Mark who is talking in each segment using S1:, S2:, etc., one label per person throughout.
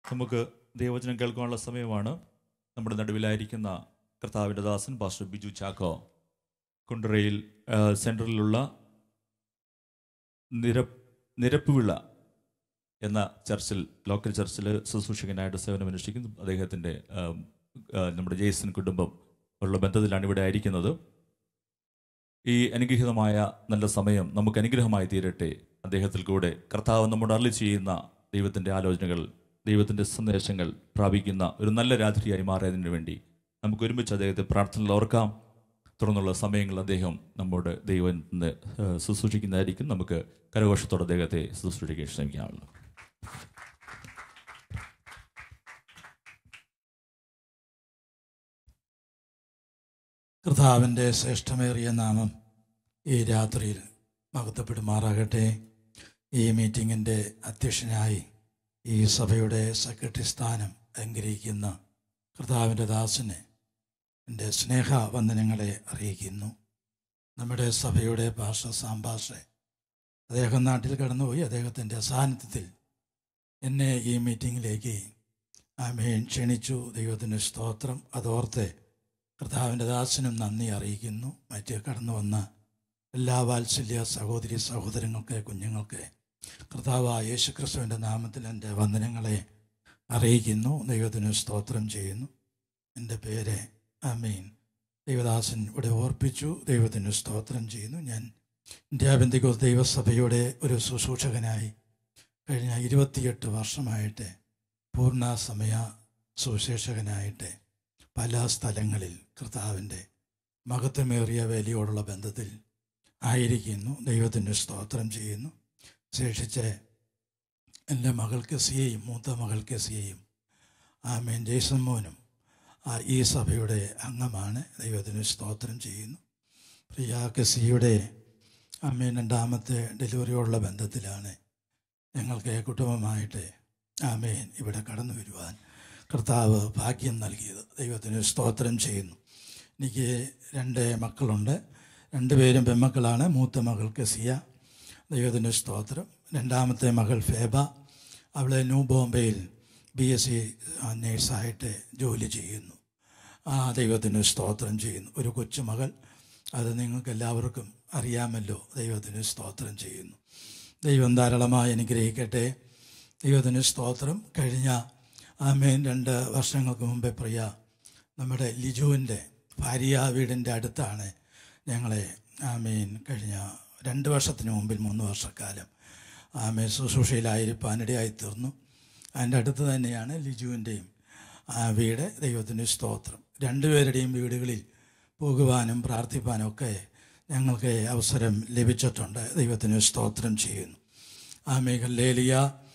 S1: നമുക്ക് ദൈവവചനം കേൾക്കാനുള്ള സമയമാണ്. നമ്മുടെ നടുവിലായിരിക്കുന്ന കർത്താവിൻ്റെ ദാസൻ പാസ്റ്റർ ബിജു ചാക്കോ കുണ്ടറയിൽ സെൻട്രലിലുള്ള നിരപ്പുവിള എന്ന ചർച്ചിൽ, ലോക്കൽ ചർച്ചിൽ ശുശ്രൂഷകനായിട്ട് സേവനമനുഷ്ഠിക്കുന്നു. അദ്ദേഹത്തിൻ്റെ നമ്മുടെ ജെയ്സൺ കുടുംബം ഉള്ള ബന്ധത്തിലാണ് ഇവിടെ ആയിരിക്കുന്നത്. ഈ അനുഗ്രഹീതമായ നല്ല സമയം നമുക്ക് അനുഗ്രഹമായി തീരട്ടെ. അദ്ദേഹത്തിൽ കൂടെ കർത്താവ് നമ്മോട് അരുളി ചെയ്യുന്ന ദൈവത്തിൻ്റെ ആലോചനകൾ, ദൈവത്തിൻ്റെ സന്ദേശങ്ങൾ പ്രാപിക്കുന്ന ഒരു നല്ല രാത്രിയായി മാറിയതിനു വേണ്ടി നമുക്ക് ഒരുമിച്ച് അദ്ദേഹത്തെ പ്രാർത്ഥനയിൽ ഓർക്കാം. തുടർന്നുള്ള സമയങ്ങൾ അദ്ദേഹം നമ്മോട് ദൈവത്തിന് ശുശ്രൂഷിക്കുന്നതായിരിക്കും. നമുക്ക് കരഘോഷത്തോടെ അദ്ദേഹത്തെ ശുശ്രൂഷിക്കാൻ ശ്രമിക്കാമല്ലോ.
S2: കർത്താവിൻ്റെ ശ്രേഷ്ഠമേറിയ നാമം ഈ രാത്രിയിൽ മഹത്വപ്പെടുമാറാകട്ടെ. ഈ മീറ്റിങ്ങിൻ്റെ അധ്യക്ഷനായി ഈ സഭയുടെ സെക്രട്ടറി സ്ഥാനം അലങ്കരിക്കുന്ന കർത്താവിൻ്റെ ദാസന് എൻ്റെ സ്നേഹവന്ദനങ്ങളെ അറിയിക്കുന്നു. നമ്മുടെ സഭയുടെ സാംബാഷെ അദ്ദേഹം നാട്ടിൽ കടന്നുപോയി. അദ്ദേഹത്തിൻ്റെ സാന്നിധ്യത്തിൽ എന്നെ ഈ മീറ്റിങ്ങിലേക്ക് ക്ഷണിച്ചു. ദൈവത്തിൻ്റെ സ്തോത്രം. അതോർത്ത് കർത്താവിൻ്റെ ദാസനും നന്ദി അറിയിക്കുന്നു. മറ്റ് കടന്നു വന്ന എല്ലാ വാത്സല്യ സഹോദരി സഹോദരങ്ങൾക്ക്, കുഞ്ഞുങ്ങൾക്ക് കർത്താവായ യേശുക്രിസ്തുവിൻ്റെ നാമത്തിൽ എൻ്റെ വന്ദനങ്ങളെ അറിയിക്കുന്നു. ദൈവത്തിന് സ്തോത്രം ചെയ്യുന്നു. എൻ്റെ പേര് ദൈവദാസൻ ഇവിടെ ഓർപ്പിച്ചു. ദൈവത്തിന് സ്തോത്രം ചെയ്യുന്നു. ഞാൻ ഇന്ത്യ പെന്തക്കോസ്ത് ദൈവസഭയുടെ ഒരു ശുശ്രൂഷകനായി കഴിഞ്ഞ 28 വർഷമായിട്ട് പൂർണ്ണ സമയ സുവിശേഷകനായിട്ട് പല സ്ഥലങ്ങളിൽ കർത്താവിൻ്റെ മഹത്വമേറിയ വേലയോടുള്ള ബന്ധത്തിൽ ആയിരിക്കുന്നു. ദൈവത്തിൻ്റെ സ്തോത്രം ചെയ്യുന്നു. ശേഷിച്ച് എൻ്റെ മകൾക്ക് സിയെയും, മൂത്ത മകൾക്ക് സിയെയും ജെയ്സൺ മോനും ഈ സഭയുടെ അംഗമാണ്. ദൈവത്തിന് സ്തോത്രം ചെയ്യുന്നു. പ്രിയ കസിയുടെ രണ്ടാമത്തെ ഡെലിവറിയോടുള്ള ബന്ധത്തിലാണ് ഞങ്ങൾക്ക് കുടുംബമായിട്ട് ഇവിടെ കടന്നു വരുവാൻ കർത്താവ് ഭാഗ്യം നൽകിയത്. ദൈവത്തിന് സ്തോത്രം ചെയ്യുന്നു. എനിക്ക് 2 മക്കളുണ്ട്. 2 പേരും പെൺമക്കളാണ്. മൂത്ത മകൾക്ക് സിയ, ദൈവത്തിന് സ്തോത്രം. രണ്ടാമത്തെ മകൾ ഫേബ, അവൾ ന്യൂ ബോംബെയിൽ BSc നേഴ്സായിട്ട് ജോലി ചെയ്യുന്നു. ദൈവത്തിന് സ്തോത്രം ചെയ്യുന്നു. ഒരു കൊച്ചുമകൾ, അത് നിങ്ങൾക്ക് എല്ലാവർക്കും അറിയാമല്ലോ. ദൈവത്തിന് സ്തോത്രം ചെയ്യുന്നു. ദൈവം ധാരാളമായി അനുഗ്രഹിക്കട്ടെ. ദൈവത്തിന് സ്തോത്രം. കഴിഞ്ഞ 2 വർഷങ്ങൾക്ക് മുമ്പേ പ്രിയ നമ്മുടെ ലിജുവിൻ്റെ ഭാര്യ വീടിൻ്റെ അടുത്താണ് ഞങ്ങളെ കഴിഞ്ഞ 2 വർഷത്തിന് മുമ്പിൽ 3 വർഷക്കാലം ശുശ്രൂഷയിലായിരിക്കാനിടയായി തീർന്നു. അതിൻ്റെ അടുത്ത് തന്നെയാണ് ലിജുവിൻ്റെയും വീട്. ദൈവത്തിന് സ്തോത്രം. 2 പേരുടെയും വീടുകളിൽ പോകുവാനും പ്രാർത്ഥിപ്പാനും ഒക്കെ ഞങ്ങൾക്ക് അവസരം ലഭിച്ചിട്ടുണ്ട്. ദൈവത്തിന് സ്തോത്രം ചെയ്യുന്നു. ഹല്ലേലൂയ.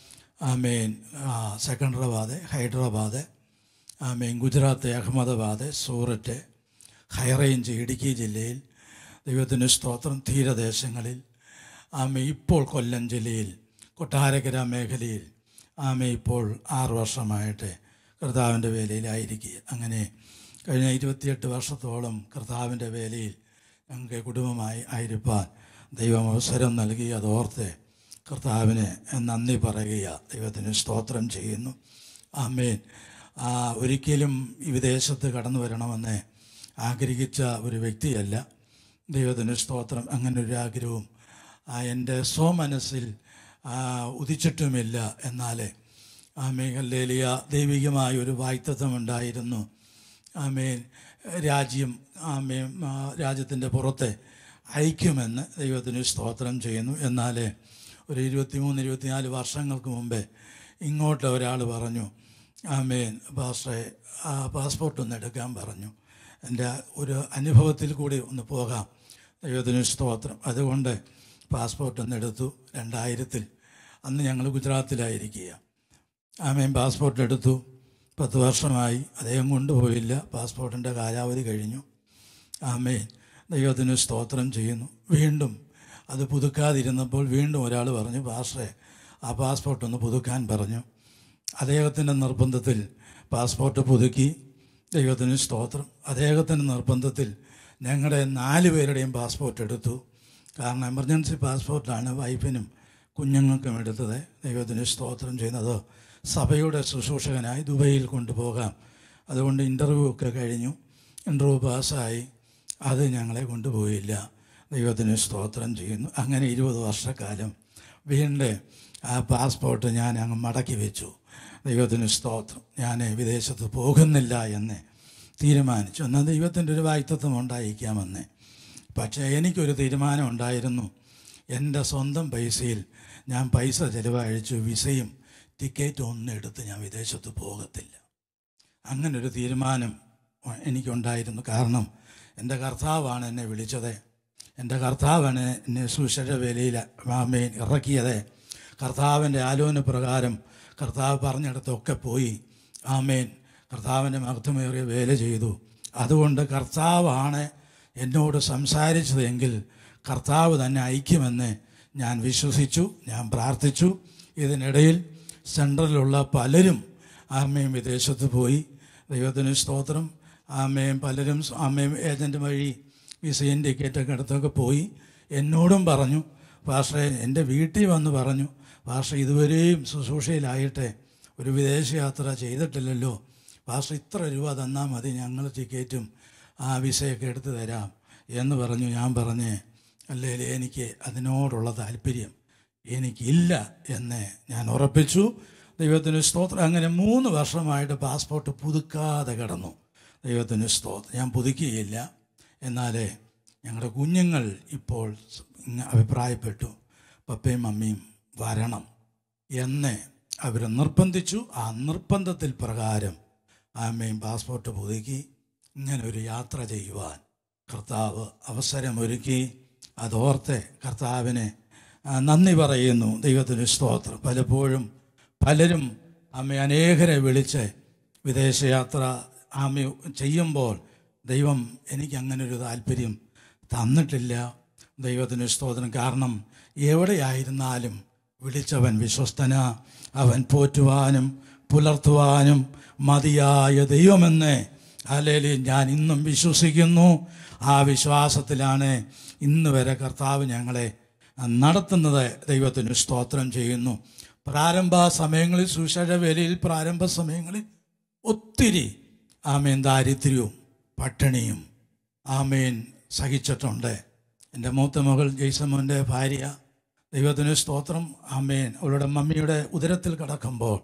S2: സെക്കൻഡറാബാദ്, ഹൈദരാബാദ്, ഗുജറാത്ത്, അഹമ്മദാബാദ്, സൂററ്റ്, ഹൈറേഞ്ച്, ഇടുക്കി ജില്ലയിൽ, ദൈവത്തിന് സ്തോത്രം, തീരദേശങ്ങളിൽ, ഇപ്പോൾ കൊല്ലം ജില്ലയിൽ, കൊട്ടാരക്കര മേഖലയിൽ ഇപ്പോൾ 6 വർഷമായിട്ട് കർത്താവിൻ്റെ വേലയിലായിരിക്കുക. അങ്ങനെ കഴിഞ്ഞ 28 വർഷത്തോളം കർത്താവിൻ്റെ വേലയിൽ ഞങ്ങൾക്ക് കുടുംബമായി ആയിരിക്കാൻ ദൈവം അവസരം നൽകി. അതോർത്ത് കർത്താവിന് നന്ദി പറയുക. ദൈവത്തിന് സ്തോത്രം ചെയ്യുന്നു. ഒരിക്കലും ഈ വിദേശത്ത് കടന്നു വരണമെന്ന് ആഗ്രഹിച്ച ഒരു വ്യക്തിയല്ല. ദൈവത്തിന് സ്തോത്രം. അങ്ങനൊരു ആഗ്രഹവും എൻ്റെ സ്വമനസ്സിൽ ഉദിച്ചിട്ടുമില്ല. എന്നാൽ ഹല്ലേലൂയ, ദൈവികമായ ഒരു വാഗ്ദത്തമുണ്ടായിരുന്നു. രാജ്യത്തിൻ്റെ പുറത്ത് അയക്കുമെന്ന്. ദൈവത്തിന് സ്തോത്രം ചെയ്യുന്നു. എന്നാൽ ഒരു 23-24 വർഷങ്ങൾക്ക് മുമ്പേ ഇങ്ങോട്ട് ഒരാൾ പറഞ്ഞു, പാസ്റ്ററെ പാസ്പോർട്ട് ഒന്ന് എടുക്കാൻ പറഞ്ഞു. എൻ്റെ ഒരു അനുഭവത്തിൽ കൂടി ഒന്ന് പോകാം. ദൈവത്തിന് സ്തോത്രം. അതുകൊണ്ട് പാസ്പോർട്ട് ഒന്ന് എടുത്തു. 2000 അന്ന് ഞങ്ങൾ ഗുജറാത്തിലായിരിക്കുക. പാസ്പോർട്ട് എടുത്തു. 10 വർഷമായി അദ്ദേഹം കൊണ്ടുപോയില്ല. പാസ്പോർട്ടിൻ്റെ കാലാവധി കഴിഞ്ഞു. ദൈവത്തിന് സ്തോത്രം ചെയ്യുന്നു. വീണ്ടും അത് പുതുക്കാതിരുന്നപ്പോൾ വീണ്ടും ഒരാൾ പറഞ്ഞു, പാസ്റ്ററെ ആ പാസ്പോർട്ട് ഒന്ന് പുതുക്കാൻ പറഞ്ഞു. അദ്ദേഹത്തിൻ്റെ നിർബന്ധത്തിൽ പാസ്പോർട്ട് പുതുക്കി. ദൈവത്തിന് സ്തോത്രം. അദ്ദേഹത്തിൻ്റെ നിർബന്ധത്തിൽ ഞങ്ങളുടെ 4 പേരുടെയും പാസ്പോർട്ട് എടുത്തു. കാരണം എമർജൻസി പാസ്പോർട്ടാണ് വൈഫിനും കുഞ്ഞുങ്ങൾക്കും എടുത്തത്. ദൈവത്തിന് സ്തോത്രം ചെയ്യുന്നത് സഭയുടെ ശുശ്രൂഷകനായി ദുബൈയിൽ കൊണ്ടുപോകാം. അതുകൊണ്ട് ഇൻ്റർവ്യൂ ഒക്കെ കഴിഞ്ഞു, ഇൻ്റർവ്യൂ പാസ്സായി. അത് ഞങ്ങളെ കൊണ്ടുപോയില്ല. ദൈവത്തിന് സ്തോത്രം ചെയ്യുന്നു. അങ്ങനെ 20 വർഷക്കാലം വീണ്ടും ആ പാസ്പോർട്ട് ഞാൻ അങ്ങ് മടക്കി വെച്ചു. ദൈവത്തിന് സ്തോത്രം. ഞാൻ വിദേശത്ത് പോകുന്നില്ല എന്ന് തീരുമാനിച്ചു. എന്നാൽ ദൈവത്തിൻ്റെ ഒരു വാഗ്ദത്തം ഉണ്ടായിരിക്കാമെന്ന്. പക്ഷേ എനിക്കൊരു തീരുമാനം ഉണ്ടായിരുന്നു. എൻ്റെ സ്വന്തം പൈസയിൽ ഞാൻ പൈസ ചിലവഴിച്ചു. വിസയും ടിക്കറ്റും ഒന്നും എടുത്ത് ഞാൻ വിദേശത്ത് പോകത്തില്ല. അങ്ങനൊരു തീരുമാനം എനിക്കുണ്ടായിരുന്നു. കാരണം എൻ്റെ കർത്താവാണ് എന്നെ വിളിച്ചത്. എൻ്റെ കർത്താവാണ് എന്നെ സുശര വേലയിൽ ഇറക്കിയത്. കർത്താവിൻ്റെ ആലോചന പ്രകാരം കർത്താവ് പറഞ്ഞിടത്തൊക്കെ പോയി. ആമേൻ. കർത്താവിൻ്റെ മഹത്വമേറിയ വേല ചെയ്തു. അതുകൊണ്ട് കർത്താവാണ് എന്നോട് സംസാരിച്ചതെങ്കിൽ കർത്താവ് തന്നെ അയക്കുമെന്ന് ഞാൻ വിശ്വസിച്ചു, ഞാൻ പ്രാർത്ഥിച്ചു. ഇതിനിടയിൽ സെൻട്രലിലുള്ള പലരും ആമേൻ വിദേശത്ത് പോയി. ദൈവത്തിന് സ്തോത്രം. ആമേൻ. പലരും ആമേൻ ഏജൻറ്റ് വഴി വിസയും ടിക്കറ്റൊക്കെ എടുത്തൊക്കെ പോയി. എന്നോടും പറഞ്ഞു, പാസ്റ്ററെ, എൻ്റെ വീട്ടിൽ വന്ന് പറഞ്ഞു, പാസ്റ്റർ ഇതുവരെയും ശുശ്രൂഷയിലായിട്ട് ഒരു വിദേശയാത്ര ചെയ്തിട്ടില്ലല്ലോ, പാസ്റ്റർ ഇത്ര രൂപ തന്നാൽ മതി, ഞങ്ങൾ ടിക്കറ്റും ആ വിസയൊക്കെ എടുത്ത് തരാം എന്ന് പറഞ്ഞു. ഞാൻ പറഞ്ഞേ, അല്ലേ എനിക്ക് അതിനോടുള്ള താല്പര്യം എനിക്കില്ല എന്ന് ഞാൻ ഉറപ്പിച്ചു. ദൈവത്തിന് സ്തോത്രം. അങ്ങനെ 3 വർഷമായിട്ട് പാസ്പോർട്ട് പുതുക്കാതെ കിടന്നു. ദൈവത്തിന് സ്തോത്രം. ഞാൻ പുതുക്കിയില്ല. എന്നാലേ ഞങ്ങളുടെ കുഞ്ഞുങ്ങൾ ഇപ്പോൾ അഭിപ്രായപ്പെട്ടു, പപ്പയും മമ്മിയും വരണം എന്ന് അവർ നിർബന്ധിച്ചു. ആ നിർബന്ധത്തിൽ പ്രകാരം ആമയും പാസ്പോർട്ട് പുതുക്കി ഇങ്ങനെ ഒരു യാത്ര ചെയ്യുവാൻ കർത്താവ് അവസരമൊരുക്കി. അതോർത്ത് കർത്താവിനെ നന്ദി പറയുന്നു. ദൈവത്തിന് സ്തോത്രം. പലപ്പോഴും പലരും അനേകരെ വിളിച്ച് വിദേശയാത്ര ചെയ്യുമ്പോൾ ദൈവം എനിക്ക് അങ്ങനൊരു താല്പര്യം തന്നിട്ടില്ല. ദൈവത്തിന് സ്തോത്രം. കാരണം എവിടെയായിരുന്നാലും വിളിച്ചവൻ വിശ്വസ്തന, അവൻ പോറ്റുവാനും പുലർത്തുവാനും മതിയായ ദൈവമെന്ന് ഹല്ലേലൂയ ഞാൻ ഇന്നും വിശ്വസിക്കുന്നു. ആ വിശ്വാസത്തിലാണ് ഇന്ന് വരെ കർത്താവ് ഞങ്ങളെ നടത്തുന്നത്. ദൈവത്തിന് സ്തോത്രം ചെയ്യുന്നു. പ്രാരംഭ സമയങ്ങളിൽ, സുവിശേഷ വേലയിൽ പ്രാരംഭ സമയങ്ങളിൽ ഒത്തിരി ആമേൻ ദാരിദ്ര്യവും പട്ടിണിയും ആമേൻ സഹിച്ചിട്ടുണ്ട്. എൻ്റെ മൂത്ത മകൾ ജയ്സമ്മൻ്റെ ഭാര്യ, ദൈവത്തിന് സ്തോത്രം, ആമേൻ, അവളുടെ മമ്മിയുടെ ഉദരത്തിൽ കിടക്കുമ്പോൾ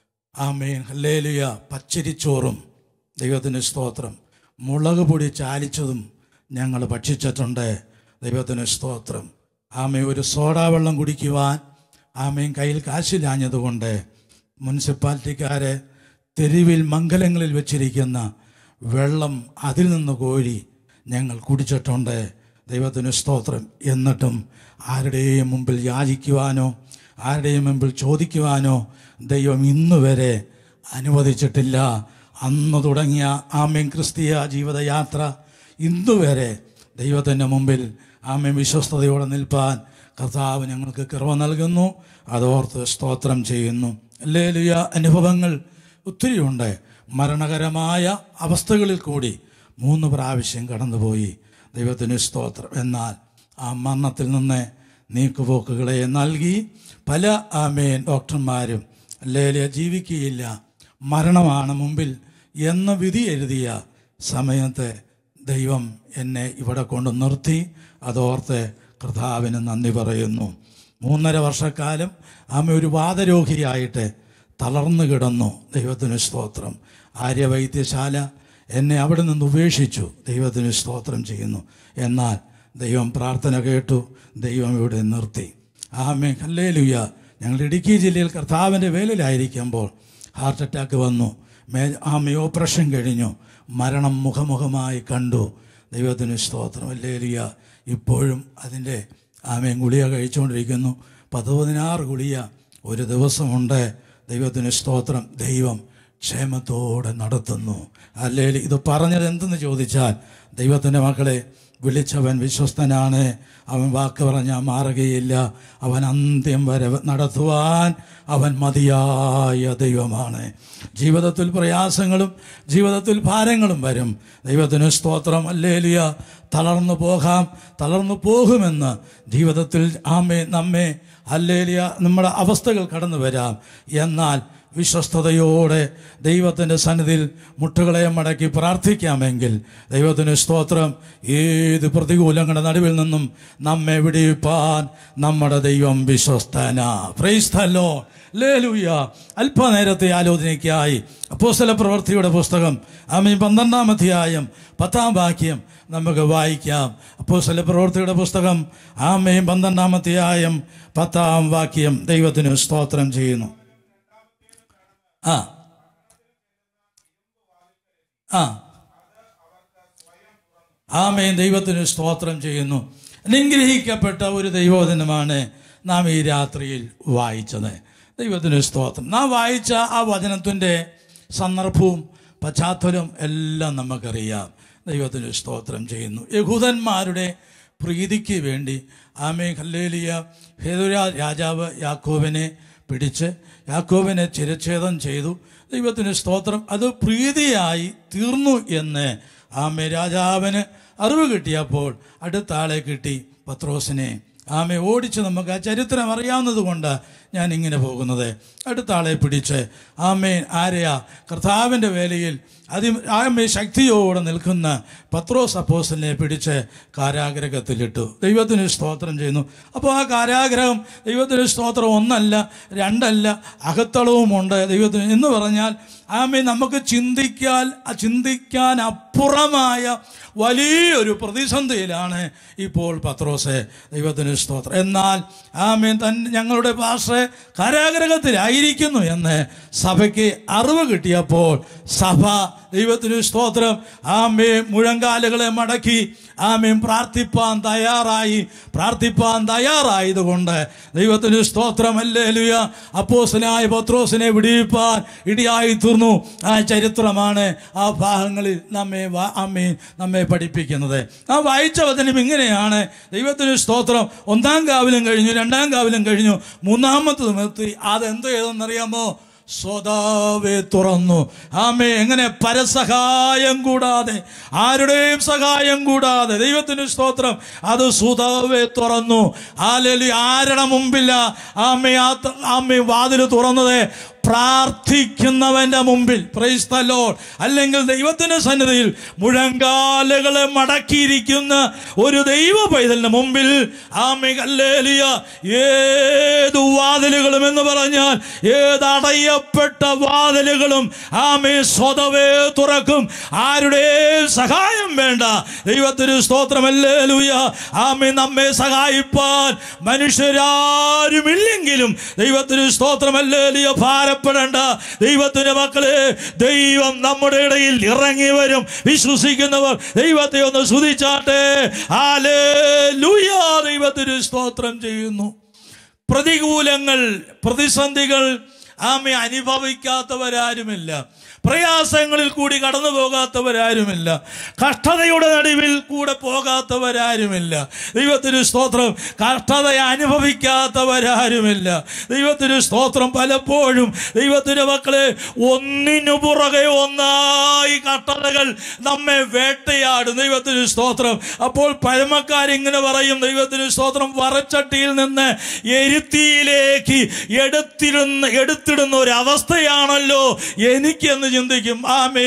S2: ആമേൻ ഹല്ലേലൂയ പച്ചരിച്ചോറും ദൈവത്തിന് സ്തോത്രം മുളക് പൊടി ചാലിച്ചതും ഞങ്ങൾ ഭക്ഷിച്ചിട്ടുണ്ട്. ദൈവത്തിന് സ്തോത്രം. ആമേൻ ഒരു സോഡാ വെള്ളം കുടിക്കുവാൻ ആമേൻ കയ്യിൽ കാശില്ലാഞ്ഞതുകൊണ്ട് മുനിസിപ്പാലിറ്റിക്കാരെ തെരുവിൽ മംഗലങ്ങളിൽ വെച്ചിരിക്കുന്ന വെള്ളം അതിൽ നിന്ന് കോരി ഞങ്ങൾ കുടിച്ചിട്ടുണ്ട്. ദൈവത്തിന് സ്തോത്രം. എന്നിട്ടും ആരുടെയും മുമ്പിൽ യാചിക്കുവാനോ ആരുടെയും മുമ്പിൽ ചോദിക്കുവാനോ ദൈവം ഇന്നു വരെ അനുവദിച്ചിട്ടില്ല. അന്ന് തുടങ്ങിയ ആമേൻ ക്രിസ്തീയ ജീവിതയാത്ര ഇന്നുവരെ ദൈവത്തിൻ്റെ മുമ്പിൽ ആമേൻ വിശ്വസ്തയോടെ നിൽപ്പാൻ കർത്താവ് ഞങ്ങൾക്ക് കൃപ നൽകുന്നു. അതോർത്ത് സ്തോത്രം ചെയ്യുന്നു. ഹല്ലേലൂയ. അനുഭവങ്ങൾ ഒത്തിരിയുണ്ട്. മരണകരമായ അവസ്ഥകളിൽ കൂടി 3 പ്രാവശ്യം കടന്നുപോയി. ദൈവത്തിന് സ്തോത്രം. എന്നാൽ ആ മരണത്തിൽ നിന്ന് നീക്കുപോക്കുകളെ നൽകി പല ആമേൻ ഡോക്ടർമാരും ഹല്ലേലൂയ ജീവിക്കുകയില്ല, മരണമാണ് മുമ്പിൽ എന്ന് വിധി എഴുതിയ സമയത്ത് ദൈവം എന്നെ ഇവിടെ കൊണ്ട് നിർത്തി. അതോർത്ത് കർത്താവിന് നന്ദി പറയുന്നു. 3.5 വർഷക്കാലം ഒരു വാതരോഗിയായിട്ട് തളർന്നു കിടന്നു. ദൈവത്തിന് സ്തോത്രം. ആര്യവൈദ്യശാല എന്നെ അവിടെ നിന്ന് ഉപേക്ഷിച്ചു. ദൈവത്തിന് സ്തോത്രം ചെയ്യുന്നു. എന്നാൽ ദൈവം പ്രാർത്ഥന കേട്ടു, ദൈവം ഇവിടെ നിർത്തി. ആമേൻ ഹല്ലേലൂയ. ഞങ്ങൾ ഇടുക്കി ജില്ലയിൽ കർത്താവിൻ്റെ വേലയിലായിരിക്കുമ്പോൾ ഹാർട്ട് അറ്റാക്ക് വന്നു. ഓപ്പറേഷൻ കഴിഞ്ഞു. മരണം മുഖമുഖമായി കണ്ടു. ദൈവത്തിന് സ്തോത്രം. ഹല്ലേലൂയ. ഇപ്പോഴും അതിൻ്റെ ആമേൻ ഗുളിക കഴിച്ചുകൊണ്ടിരിക്കുന്നു. 16 ഗുളിക ഒരു ദിവസമുണ്ട്. ദൈവത്തിന് സ്തോത്രം. ദൈവം ക്ഷേമത്തോടെ നടത്തുന്നു. ഹല്ലേലൂയ. ഇത് പറഞ്ഞത് എന്തെന്ന് ചോദിച്ചാൽ, ദൈവത്തിൻ്റെ മക്കളെ, വിളിച്ചവൻ വിശ്വസ്തനാണ്. അവൻ വാക്ക് പറഞ്ഞാൽ മാറുകയില്ല. അവൻ അന്ത്യം വരെ നടത്തുവാൻ അവൻ മതിയായ ദൈവമാണ്. ജീവിതത്തിൽ പ്രയാസങ്ങളും ജീവിതത്തിൽ ഭാരങ്ങളും വരും. ദൈവത്തിന് സ്തോത്രം. ഹല്ലേലൂയ. തളർന്നു പോകാം, തളർന്നു പോകുമെന്ന് ജീവിതത്തിൽ നമ്മെ ഹല്ലേലൂയ നമ്മുടെ അവസ്ഥകൾ കടന്നു വരാം. എന്നാൽ വിശ്വസ്തയോടെ ദൈവത്തിൻ്റെ സന്നിധിയിൽ മുട്ടുകളെ മടക്കി പ്രാർത്ഥിക്കാമെങ്കിൽ ദൈവത്തിന് സ്തോത്രം, ഏത് പ്രതികൂലങ്ങളുടെ നടുവിൽ നിന്നും നമ്മെ വിടിവിപ്പാൻ നമ്മുടെ ദൈവം വിശ്വസ്തനാ. Praise the Lord. ഹല്ലേലൂയ. അല്പനേരത്തെ ആലോചനയ്ക്കായി അപ്പോസ്തല പ്രവൃത്തിയുടെ പുസ്തകം 12-ാം അധ്യായം 10-ാം വാക്യം നമുക്ക് വായിക്കാം. അപ്പോസ്തല പ്രവൃത്തിയുടെ പുസ്തകം 12-ാം അധ്യായം 10-ാം വാക്യം. ദൈവത്തിന് സ്തോത്രം ചെയ്യുന്നു. ആമേൻ. ദൈവത്തിന് സ്തോത്രം ചെയ്യുന്നു. അനുഗ്രഹിക്കപ്പെട്ട ഒരു ദൈവവചനമാണ് നാം ഈ രാത്രിയിൽ വായിച്ചത്. ദൈവത്തിന് സ്തോത്രം. നാം വായിച്ച ആ വചനത്തിൻ്റെ സന്ദർഭവും പശ്ചാത്തലവും എല്ലാം നമുക്കറിയാം. ദൈവത്തിന് സ്തോത്രം ചെയ്യുന്നു. യഹൂദന്മാരുടെ പ്രീതിക്ക് വേണ്ടി ആമേൻ ഹല്ലേലൂയ രാജാവ് യാക്കോബിനെ പിടിച്ച് യാക്കോബിനെ ശിരച്ഛേദം ചെയ്തു. ദൈവത്തിന് സ്തോത്രം. അത് പ്രീതിയായി തീർന്നു എന്ന് ആമേ രാജാവിന് അറിവ് കിട്ടിയപ്പോൾ അടുത്ത ആളെ കിട്ടി, പത്രോസിനെ. ആമേ ഓടിച്ച് നമുക്ക് ആ ചരിത്രം അറിയാവുന്നത് കൊണ്ട് ഞാൻ ഇങ്ങനെ പോകുന്നത്. അടുത്ത ആളെ പിടിച്ച് ആമേൻ ആരെയാ? കർത്താവിൻ്റെ വേലയിൽ ആമേ ശക്തിയോടെ നിൽക്കുന്ന പത്രോസ് അപ്പോസ്തലനെ പിടിച്ച് കാരാഗ്രഹത്തിലിട്ടു. ദൈവത്തിന് സ്തോത്രം ചെയ്യുന്നു. അപ്പോൾ ആ കാരാഗ്രഹം ദൈവത്തിന് സ്തോത്രം ഒന്നല്ല രണ്ടല്ല, അകത്തളവുമുണ്ട്. ദൈവത്തിന് എന്ന് പറഞ്ഞാൽ ആമേ നമുക്ക് ചിന്തിക്കാൻ അപ്പുറമായ വലിയൊരു പ്രതിസന്ധിയിലാണ് ഇപ്പോൾ പത്രോസ്. ദൈവത്തിന് സ്തോത്രം. എന്നാൽ ആമേൻ ഞങ്ങളുടെ പാസ്റ്റർ കാരാഗ്രഹത്തിലായിരിക്കുന്നു എന്ന് സഭയ്ക്ക് അറിവ് കിട്ടിയപ്പോൾ സഭ ദൈവത്തിന് സ്തോത്രം ആമേ മുഴങ്കാലുകളെ മടക്കി ആമേൻ പ്രാർത്ഥിപ്പാൻ തയ്യാറായതുകൊണ്ട് ദൈവത്തിന് സ്തോത്രം ഹല്ലേലൂയ അപ്പോസ്തലനായ പത്രോസിനെ വിടിവിപ്പാൻ ഇടയായി തീർന്നു. ആ ചരിത്രമാണ് ആ ഭാഗങ്ങളിൽ നമ്മെ പഠിപ്പിക്കുന്നത്. ആ വായിച്ച വചനം ഇങ്ങനെയാണ്. ദൈവത്തിന് സ്തോത്രം. 1-ാം കാവലും കഴിഞ്ഞു, 2-ാം കാവലും കഴിഞ്ഞു, 3-ാമത്തത് നിർത്തി. അതെന്ത് ചെയ്തെന്നറിയാമോ? സ്വതാവേ തുറന്നു. ആമേ എങ്ങനെ? പരസഹായം കൂടാതെ, ആരുടെയും സഹായം കൂടാതെ ദൈവത്തിന് സ്തോത്രം അത് സ്വതാവേ തുറന്നു. ഹല്ലേലൂയ. ആരുടെ മുമ്പില്ല ആമേ വാതിൽ തുറന്നത്? പ്രാർത്ഥിക്കുന്നവന്റെ മുമ്പിൽ. Praise the Lord. അല്ലെങ്കിൽ ദൈവത്തിന്റെ സന്നിധിയിൽ മുഴങ്കാലുകളെ മടക്കിയിരിക്കുന്ന ഒരു ദൈവ പൈതലിന്റെ മുമ്പിൽ ആമേൻ ഹല്ലേലൂയ ഏത് വാതിലുകളും എന്ന് പറഞ്ഞാൽ ഏത് അടയപ്പെട്ട വാതിലുകളും ആമേൻ സ്വതവേ തുറക്കും. ആരുടെയും സഹായം വേണ്ട. ദൈവത്തിന് സ്തോത്രം ഹല്ലേലൂയ. ആമേൻ നമ്മെ സഹായിപ്പാൻ മനുഷ്യരാരുമില്ലെങ്കിലും ദൈവത്തിന് സ്തോത്രം ഹല്ലേലൂയ ഭാരപ്പെടേണ്ട. ദൈവത്തിന്റെ മക്കളെ, ദൈവം നമ്മുടെ ഇടയിൽ ഇറങ്ങി വരും. വിശ്വസിക്കുന്നവർ ദൈവത്തെ ഒന്ന് സ്തുതിച്ചാട്ടെ. ഹല്ലേലൂയ. ദൈവത്തിന് സ്തോത്രം ചെയ്യുന്നു. പ്രതികൂലങ്ങൾ, പ്രതിസന്ധികൾ ആമേ അനുഭവിക്കാത്തവരാരുമില്ല. പ്രയാസങ്ങളിൽ കൂടി കടന്നു പോകാത്തവരാരുമില്ല. കഷ്ടതയുടെ നടുവിൽ കൂടെ പോകാത്തവരാരുമില്ല. ദൈവത്തിന് സ്തോത്രം. കഷ്ടത അനുഭവിക്കാത്തവരാരുമില്ല. ദൈവത്തിന് സ്തോത്രം. പലപ്പോഴും ദൈവത്തിന്റെ മക്കളെ ഒന്നിനു പുറകെ ഒന്നായി കഷ്ടതകൾ നമ്മെ വേട്ടയാടും. ദൈവത്തിന് സ്തോത്രം. അപ്പോൾ പഴമക്കാരിങ്ങനെ പറയും, ദൈവത്തിന് സ്തോത്രം, വറച്ചട്ടിയിൽ നിന്ന് എരുത്തിയിലേക്ക് എടുത്തിടുന്ന ഒരവസ്ഥയാണല്ലോ എനിക്കെന്ന് ചിന്തിക്കും. ആമേ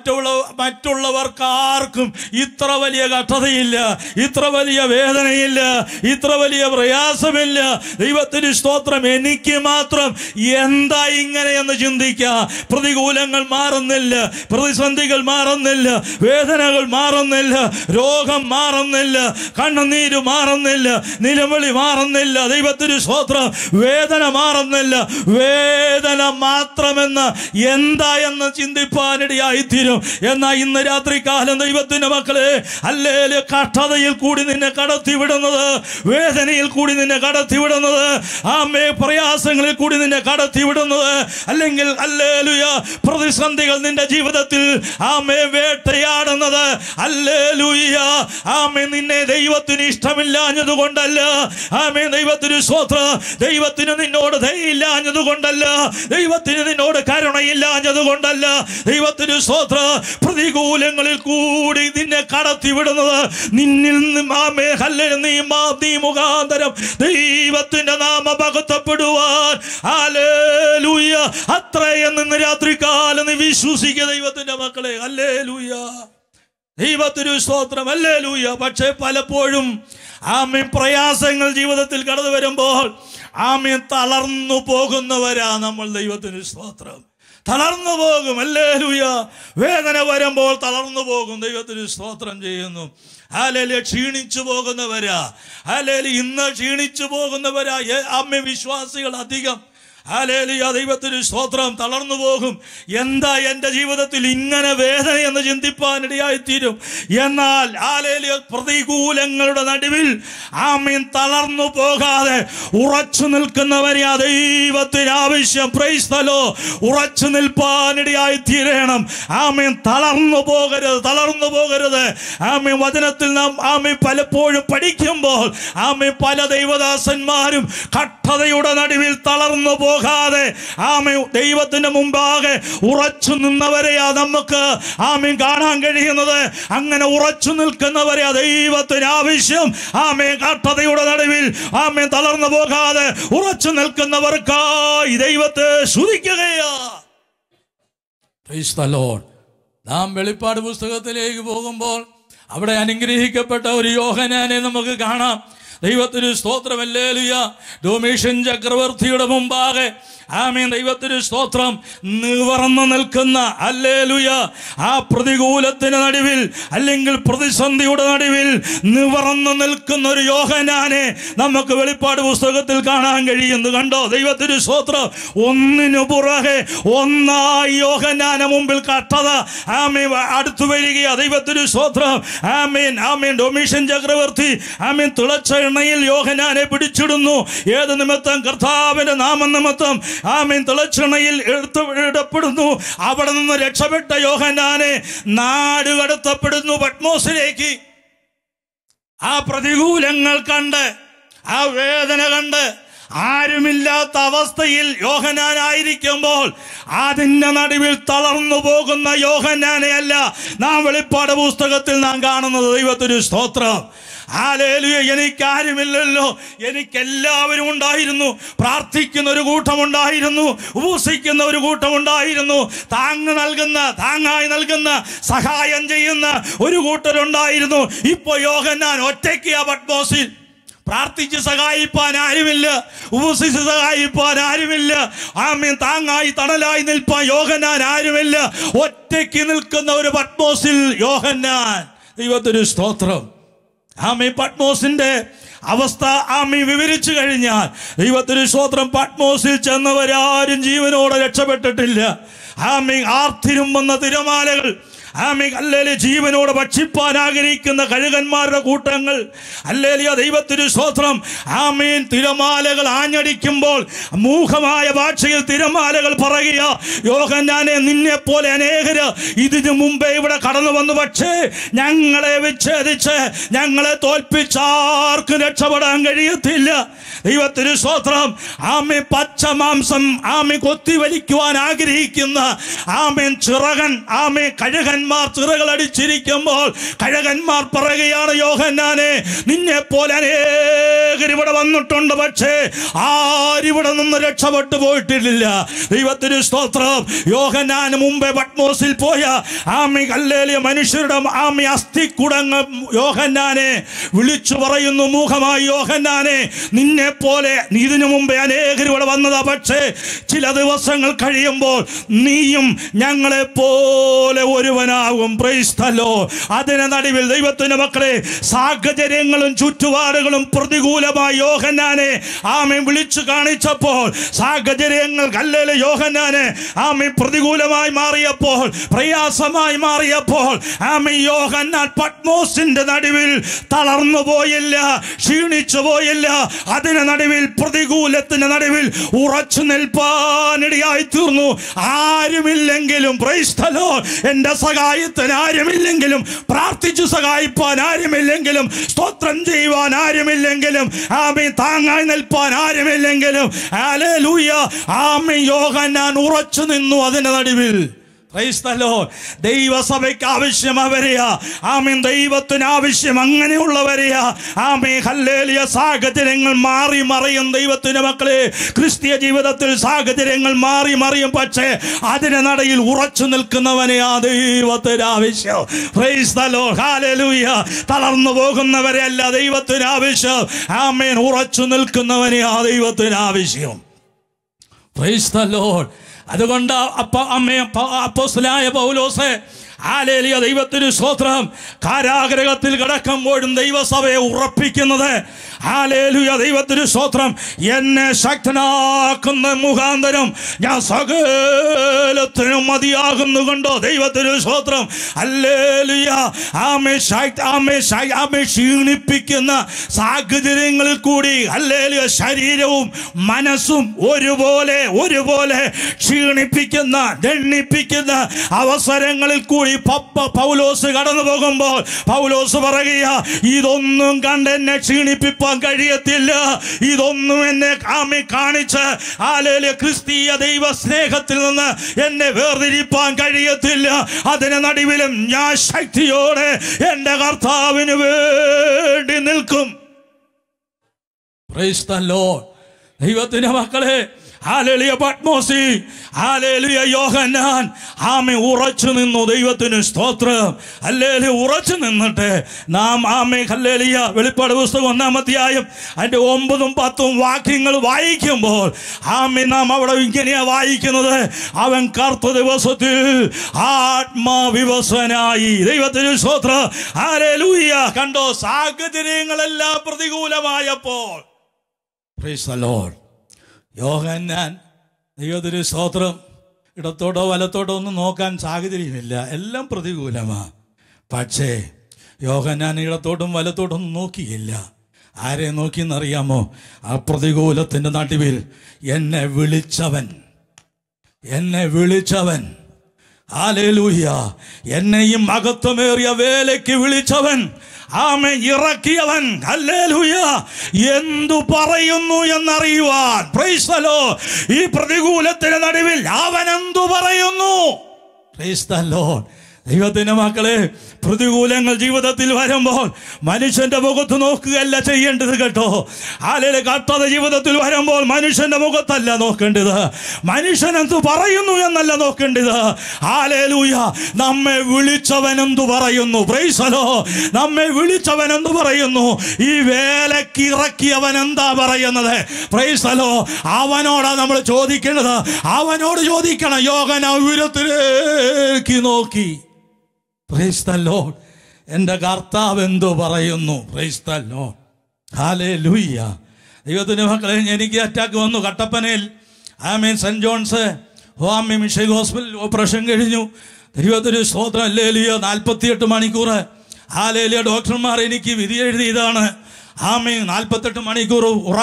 S2: മറ്റുള്ളവർക്കാർക്കും ഇത്ര വലിയ കഷ്ടതയില്ല, ഇത്ര വലിയ വേദനയില്ല, ഇത്ര വലിയ പ്രയാസമില്ല. ദൈവത്തിന് സ്തോത്രം. എനിക്ക് മാത്രം എന്താ ഇങ്ങനെയെന്ന് ചിന്തിക്കാം. പ്രതികൂലങ്ങൾ മാറുന്നില്ല, പ്രതിസന്ധികൾ മാറുന്നില്ല, വേദനകൾ മാറുന്നില്ല, രോഗം മാറുന്നില്ല, കണ്ണുനീര് മാറുന്നില്ല, നിലവിളി മാറുന്നില്ല. ദൈവത്തിന് സ്തോത്രം. വേദന മാറുന്നില്ല. വേദന മാത്രമെന്ന് എന്താ എന്ന് ചിന്തിപ്പാനിടയായിത്തീരും. എന്നാൽ ഇന്ന് രാത്രികാലം ദൈവത്തിന്റെ മക്കളെ ഹല്ലേലൂയ കഷ്ടതയിൽ കൂടി നിന്നെ കടത്തിവിടുന്നത്, വേദനയിൽ കൂടി നിന്നെ കടത്തിവിടുന്നത്, ആമേ പ്രയാസങ്ങളിൽ കൂടി നിന്നെ കടത്തിവിടുന്നത്, അല്ലെങ്കിൽ ഹല്ലേലൂയ പ്രതിസന്ധികൾ നിന്റെ ജീവിതത്തിൽ ആമേ വേട്ടയാടുന്നത്, ഹല്ലേലൂയ ആമേ നിന്നെ ദൈവത്തിന് ഇഷ്ടമില്ലാഞ്ഞതുകൊണ്ടല്ല, ആമേ ദൈവത്തിന് സ്തോത്രം, ദൈവത്തിന് നിന്നോട് ദയയില്ലാഞ്ഞതുകൊണ്ടല്ല, ദൈവത്തിന് നിന്നോട് കരുണയില്ലാഞ്ഞതുകൊണ്ടല്ല. ദൈവത്തിന് സ്തോത്രം. പ്രതികൂലങ്ങളിൽ കൂടി നിന്നെ കടത്തിവിടുന്നത് നിന്നിൽ നീ മുഖാന്തരം ദൈവത്തിന്റെ നാമം മഹത്വപ്പെടുവാൻ. ഹല്ലേലൂയ. അത്രയെന്ന് രാത്രികാലം നീ വിശ്വസിക്കുക ദൈവത്തിന്റെ മക്കളെ. ഹല്ലേലൂയ. ദൈവത്തിന് സ്തോത്രം. ഹല്ലേലൂയ. പക്ഷേ പലപ്പോഴും പ്രയാസങ്ങൾ ജീവിതത്തിൽ കടന്നു വരുമ്പോൾ തളർന്നു പോകുന്നവരാ നമ്മൾ. ദൈവത്തിന് സ്തോത്രം. തളർന്നു പോകും. ഹല്ലേലൂയ. വേദന വരുമ്പോൾ തളർന്നു പോകും. ദൈവത്തിന് സ്തോത്രം ചെയ്യുന്നു. ഹല്ലേലൂയ. ക്ഷീണിച്ചു പോകുന്നവരാ. ഹല്ലേലൂയ. ഇന്ന് ക്ഷീണിച്ചു പോകുന്നവരാ വിശ്വാസികൾ അധികം. ഹല്ലേലൂയ. ദൈവത്തിന് സ്തോത്രം. തളർന്നു പോകും. എന്താ എൻ്റെ ജീവിതത്തിൽ ഇങ്ങനെ വേദന എന്ന് ചിന്തിപ്പാനിടയായിത്തീരും. എന്നാൽ ഹല്ലേലൂയ പ്രതികൂലങ്ങളുടെ നടുവിൽ തളർന്നു പോകാതെ ഉറച്ചു നിൽക്കുന്നവരെയാ ദൈവത്തിന് ആവശ്യം. Praise the Lord. ഉറച്ചു നിൽപ്പാനിടയായിത്തീരണം. തളർന്നു പോകരുത്. തളർന്നു പോകരുത്. വചനത്തിൽ നാം പലപ്പോഴും പഠിക്കുമ്പോൾ പല ദൈവദാസന്മാരും കഷ്ടതയുടെ നടുവിൽ തളർന്നു പോകാതെ ദൈവത്തിന്റെ മുമ്പാകെ ഉറച്ചു നിന്നവരെയാ നമുക്ക് കാണാൻ കഴിയുന്നത്. അങ്ങനെ ഉറച്ചു നിൽക്കുന്നവരെയാ ദൈവത്തിന് ആവശ്യം. കഷ്ടതയുടെ നടുവിൽ തളർന്നു പോകാതെ ഉറച്ചു നിൽക്കുന്നവർക്കായി ദൈവത്തെ സ്തുതിക്കുകയാ. Price the Lord. നാം വെളിപ്പാട് പുസ്തകത്തിലേക്ക് പോകുമ്പോൾ അവിടെ അനുഗ്രഹിക്കപ്പെട്ട ഒരു യോഹന്നാനെ നമുക്ക് കാണാം. ദൈവത്തിന് സ്തോത്രം. ഹല്ലേലൂയ. ഡൊമീഷ്യൻ ചക്രവർത്തിയുടെ മുമ്പാകെ ദൈവത്തിന് സ്തോത്രം നിവർന്നു നിൽക്കുന്ന ഹല്ലേലൂയ പ്രതികൂലത്തിന് നടുവിൽ അല്ലെങ്കിൽ പ്രതിസന്ധിയുടെ നടുവിൽ നിവർന്നു നിൽക്കുന്ന ഒരു യോഹന്നാനെ നമുക്ക് വെളിപ്പാട് പുസ്തകത്തിൽ കാണാൻ കഴിയുന്നു. കണ്ടോ? ദൈവത്തിന് സ്തോത്രം. ഒന്നിനു പുറകെ ഒന്നായി യോഹന്നാന് മുമ്പിൽ കഷ്ടത അടുത്തു വരികയാ. ദൈവത്തിന് സ്തോത്രം. ഡൊമീഷ്യൻ ചക്രവർത്തി തിളച്ച എണ്ണയിൽ യോഹന്നാനെ പിടിച്ചിടുന്നു. ഏത് നിമിത്തം? കർത്താവിന്റെ നാമം നിമിത്തം തിളച്ചെണ്ണയിൽ ഇടപെടുന്നു. അവിടെ നിന്ന് രക്ഷപ്പെട്ട യോഹന്നാനെ നാട് കടത്തപ്പെടുന്നു പത്മോസിലേക്ക്. പ്രതികൂലങ്ങൾ കണ്ട് വേദന കണ്ട് ആരുമില്ലാത്ത അവസ്ഥയിൽ യോഹന്നാനായിരിക്കുമ്പോൾ അതിന്റെ നടുവിൽ തളർന്നു പോകുന്ന യോഹന്നാനെയല്ല നാം വെളിപ്പാട് പുസ്തകത്തിൽ നാം കാണുന്നത്. ദൈവത്തിന് സ്തോത്രം. ഹല്ലേലൂയ. എനിക്കാരുമില്ലല്ലോ, എനിക്കെല്ലാവരും ഉണ്ടായിരുന്നു. പ്രാർത്ഥിക്കുന്ന ഒരു കൂട്ടമുണ്ടായിരുന്നു, ഉപവസിക്കുന്ന ഒരു കൂട്ടമുണ്ടായിരുന്നു, താങ്ങായി നൽകുന്ന സഹായം ചെയ്യുന്ന ഒരു കൂട്ടരുണ്ടായിരുന്നു. ഇപ്പൊ യോഹന്നാൻ ഒറ്റയ്ക്ക് ആ പത്മോസിൽ. പ്രാർത്ഥിച്ച് സഹായിപ്പാൻ ആരുമില്ല, ഉപവസിച്ച് സഹായിപ്പാൻ ആരുമില്ല, താങ്ങായി തണലായി നിൽപ്പാൻ യോഹന്നാൻ ആരുമില്ല. ഒറ്റയ്ക്ക് നിൽക്കുന്ന ഒരു പത്മോസിൽ യോഹന്നാൻ. ദൈവത്തിന് സ്തോത്രം. പത്മോസിന്റെ അവസ്ഥ വിവരിച്ചു കഴിഞ്ഞാൽ ദൈവത്തിന് സ്തോത്രം. പത്മോസിൽ ചെന്നവരാരും ജീവനോടെ രക്ഷപ്പെട്ടിട്ടില്ല. ആർത്തിരും വന്ന തിരമാലകൾ, ജീവനോട് ഭക്ഷിപ്പാൻ ആഗ്രഹിക്കുന്ന കഴുകന്മാരുടെ കൂട്ടങ്ങൾ, ദൈവത്തിന് സ്തോത്രം. തിരമാലകൾ ആഞ്ഞടിക്കുമ്പോൾ മൂഖമായ ഭാഷയിൽ തിരമാലകൾ പറയുക, യോഹന്നാനെ, നിന്നെ പോലെ അനേകര് ഇതിനു മുമ്പേ ഇവിടെ കടന്നു വന്നു, പക്ഷേ ഞങ്ങളെ വിച്ഛേദിച്ച് ഞങ്ങളെ തോൽപ്പിച്ചാർക്കും രക്ഷപ്പെടാൻ കഴിയത്തില്ല. ദൈവത്തിന് സ്തോത്രം. പച്ച മാംസം കൊത്തിവലിക്കുവാൻ ആഗ്രഹിക്കുന്ന ചിറകൻ കഴുകന്മാർ ചിറകൾ അടിച്ചിരിക്കുമ്പോൾ കഴുകന്മാർ പറയുകയാണ്, യോഹന്നാനെ, നിന്നെ പോലെ അനേകർ ഇവിടെ വന്നിട്ടുണ്ട്, പക്ഷേ ആരിവിടെ നിന്ന് രക്ഷപ്പെട്ടു പോയിട്ടില്ല. ദൈവത്തിന് സ്തോത്രം. യോഹന്നാന് മുമ്പേ പത്മോസിൽ പോയ മനുഷ്യരുടെ അസ്ഥിക്കുടങ്ങൾ യോഹന്നാനെ വിളിച്ചു പറയുന്നു, മൂഖമായി, യോഹന്നാനെ, നിന്നെ പോലെ ഇതിനു മുമ്പേ അനേകർ ഇവിടെ വന്നതാ, പക്ഷേ ചില ദിവസങ്ങൾ കഴിയുമ്പോൾ നീയും ഞങ്ങളെ പോലെ ഒരുവനാകും. Price the Lord. അതിന് നടുവിൽ ദൈവത്തിന്റെ മക്കളെ, സാഹചര്യങ്ങളും ചുറ്റുപാടുകളും പ്രതികൂലമായി യോഹന്നാനെ വിളിച്ചു കാണിച്ചപ്പോൾ, സാഹചര്യങ്ങൾ യോഹന്നാനെ പ്രതികൂലമായി മാറിയപ്പോൾ, പ്രയാസമായി മാറിയപ്പോൾ, യോഹന്നാൻ പത്മോസിന്റെ നടുവിൽ തളർന്നു പോയില്ല, ക്ഷീണിച്ചു പോയില്ല. അതിന് നടുവിൽ, പ്രതികൂലത്തിന്റെ നടുവിൽ ഉറച്ചു നിൽപ്പാനിടയായി തീർന്നു. ആരുമില്ലെങ്കിലും പ്രൈസ് ദി ലോർഡ്, എന്റെ സഹായത്തിന് ആരുമില്ലെങ്കിലും, പ്രാർത്ഥിച്ചു സഹായിപ്പാൻ ആരുമില്ലെങ്കിലും, സ്തോത്രം ചെയ്യുവാൻ ആരുമില്ലെങ്കിലും, ആമേൻ താങ്ങായി നിൽപ്പാൻ ആരുമില്ലെങ്കിലും, ഹല്ലേലൂയ, ആമേൻ യോഹന്നാൻ ഉറച്ചു നിന്നു അതിന്റെ നടുവിൽ. Praise the Lord. ദൈവസഭയ്ക്ക് ആവശ്യം അവരെയാ. ആമേൻ. ദൈവത്തിന് ആവശ്യം അങ്ങനെയുള്ളവരെയാ. ആമേൻ. ഹല്ലേലൂയ. സാഹചര്യങ്ങൾ മാറി മറിയും ദൈവത്തിന്റെ മക്കളെ. ക്രിസ്തീയ ജീവിതത്തിൽ സാഹചര്യങ്ങൾ മാറി മറിയും, പക്ഷേ അതിന് നടയിൽ ഉറച്ചു നിൽക്കുന്നവനെയാ ദൈവത്തിന് ആവശ്യം. Praise the Lord. ഹല്ലേലൂയ. തളർന്നു പോകുന്നവരെ അല്ല ദൈവത്തിന് ആവശ്യം. ആമേൻ. ഉറച്ചു നിൽക്കുന്നവനെയാ ദൈവത്തിന് ആവശ്യം. Praise the Lord. അതുകൊണ്ട് അപ്പോസ്തലനായ പൗലോസ്, ഹല്ലേലൂയ, ദൈവത്തിന് സ്തോത്രം, കാരാഗൃഹത്തിൽ കിടക്കുമ്പോഴും ദൈവസഭയെ ഉറപ്പിക്കുന്നത്, ഹല്ലേലൂയ, ദൈവത്തിന് സ്തോത്രം, എന്നെ ശക്തനാക്കുന്ന മുഖാന്തരം ഞാൻ സകലത്തിനും മതിയാകുന്നു കൊണ്ടോ. ദൈവത്തിന് സ്തോത്രം. ഹല്ലേലൂയ. ആമേൻ. ക്ഷീണിപ്പിക്കുന്ന സാഹചര്യങ്ങളിൽ കൂടി, ഹല്ലേലൂയ, ശരീരവും മനസ്സും ഒരുപോലെ ക്ഷീണിപ്പിക്കുന്ന, ദണ്ഡിപ്പിക്കുന്ന അവസരങ്ങളിൽ കൂടി പൗലോസ് കടന്നു പോകുമ്പോൾ പൗലോസ് പറയുക, ഇതൊന്നും കണ്ട് എന്നെ ക്ഷീണിപ്പിപ്പാൻ കഴിയത്തില്ല. ഇതൊന്നും എന്നെ കാണിച്ച്, ഹല്ലേലൂയ, ക്രിസ്തീയ ദൈവ സ്നേഹത്തിൽ നിന്ന് എന്നെ വേർതിരിപ്പാൻ കഴിയത്തില്ല. അതിന് നടുവിലും ഞാൻ ശക്തിയോടെ എൻ്റെ കർത്താവിന് വേണ്ടി നിൽക്കും. Praise the Lord. ദൈവത്തിന്റെ മക്കളെ, ഹല്ലേലൂയ, പത്മോസി, ഹല്ലേലൂയ, യോഹന്നാൻ, ആമേൻ, ഉറച്ചു നിന്നു. ദൈവത്തിന് സ്തോത്രം. ഹല്ലേലൂയ. ഉറച്ചു നിന്നിട്ട് നാം, ആമേൻ, ഹല്ലേലൂയ, വെളിപ്പാട് പുസ്തകം 1-ാം അധ്യായം അതിന്റെ 9-ഉം 10-ഉം വാക്യങ്ങൾ വായിക്കുമ്പോൾ, ആമേൻ, നാം അവിടെ ഇങ്ങനെയാ വായിക്കുന്നത്, അവൻ കർത്ത ദിവസത്തിൽ ആത്മാവിവശനായി. ദൈവത്തിന് സ്തോത്രം. ഹല്ലേലൂയ. കണ്ടോ, സാഹചര്യങ്ങളെല്ലാം പ്രതികൂലമായപ്പോൾ, പ്രൈസ് ദി ലോർഡ്, യോഹന്നാൻ, ദൈവത്തിന് സ്തോത്രം, ഇടത്തോട്ടോ വലത്തോട്ടോ ഒന്നും നോക്കാൻ സാഹചര്യമില്ല, എല്ലാം പ്രതികൂലമാണ്. പക്ഷേ യോഹന്നാൻ ഇടത്തോട്ടും വലത്തോട്ടൊന്നും നോക്കിയില്ല. ആരെ നോക്കിയെന്നറിയാമോ? ആ പ്രതികൂലത്തിൻ്റെ നടുവിൽ എന്നെ വിളിച്ചവൻ, ഹല്ലേലൂയ, എന്നെയും മഹത്വമേറിയ വേലയ്ക്ക് വിളിച്ചവൻ, ആമേൻ, ഇറക്കിയവൻ, ഹല്ലേലൂയ, എന്തു പറയുന്നു എന്നറിയുവാൻ. Price the lord. ഈ പ്രതികൂലത്തിന് നടുവിൽ അവൻ എന്തു പറയുന്നു? Praise the Lord. ദൈവത്തിന്റെ മക്കളെ, പ്രതികൂലങ്ങൾ ജീവിതത്തിൽ വരുമ്പോൾ മനുഷ്യന്റെ മുഖത്ത് നോക്കുകയല്ല ചെയ്യേണ്ടത് കേട്ടോ. ഹല്ലേലൂയ. കർത്താവ് ജീവിതത്തിൽ വരുമ്പോൾ മനുഷ്യന്റെ മുഖത്തല്ല നോക്കേണ്ടത്, മനുഷ്യൻ എന്തു പറയുന്നു എന്നല്ല നോക്കേണ്ടത്. ഹല്ലേലൂയ. നമ്മെ വിളിച്ചവൻ എന്തു പറയുന്നു? Praise the lord. നമ്മെ വിളിച്ചവൻ എന്തു പറയുന്നു? ഈ വേലയ്ക്ക് ഇറക്കിയവൻ എന്താ പറയുന്നത്? Price the Lord. അവനോടാ നമ്മൾ ചോദിക്കേണ്ടത്. അവനോട് ചോദിക്കണം. യോഹന്നാൻ ഉയരത്തിലേക്ക് നോക്കി. Praise the lord. എൻ്റെ കർത്താവ് എന്തോ പറയുന്നു? Praise the Lord. ഹല്ലേലൂയ. ദൈവത്തിന്റെ മക്കളെ, എനിക്ക് അറ്റാക്ക് വന്നു കട്ടപ്പനയിൽ. ആമേൻ. സെന്റ് ജോൺസ് ആമേൻ മിഷൻ ഹോസ്പിറ്റൽ ഓപ്പറേഷൻ കഴിഞ്ഞു. ദൈവത്തിന് സ്തോത്രം. ഹല്ലേലൂയ. 48 മണിക്കൂർ, ഹല്ലേലൂയ, ഡോക്ടർമാർ എനിക്ക് വിധി എഴുതിയതാണ്. ആമേൻ. 48 മണിക്കൂർ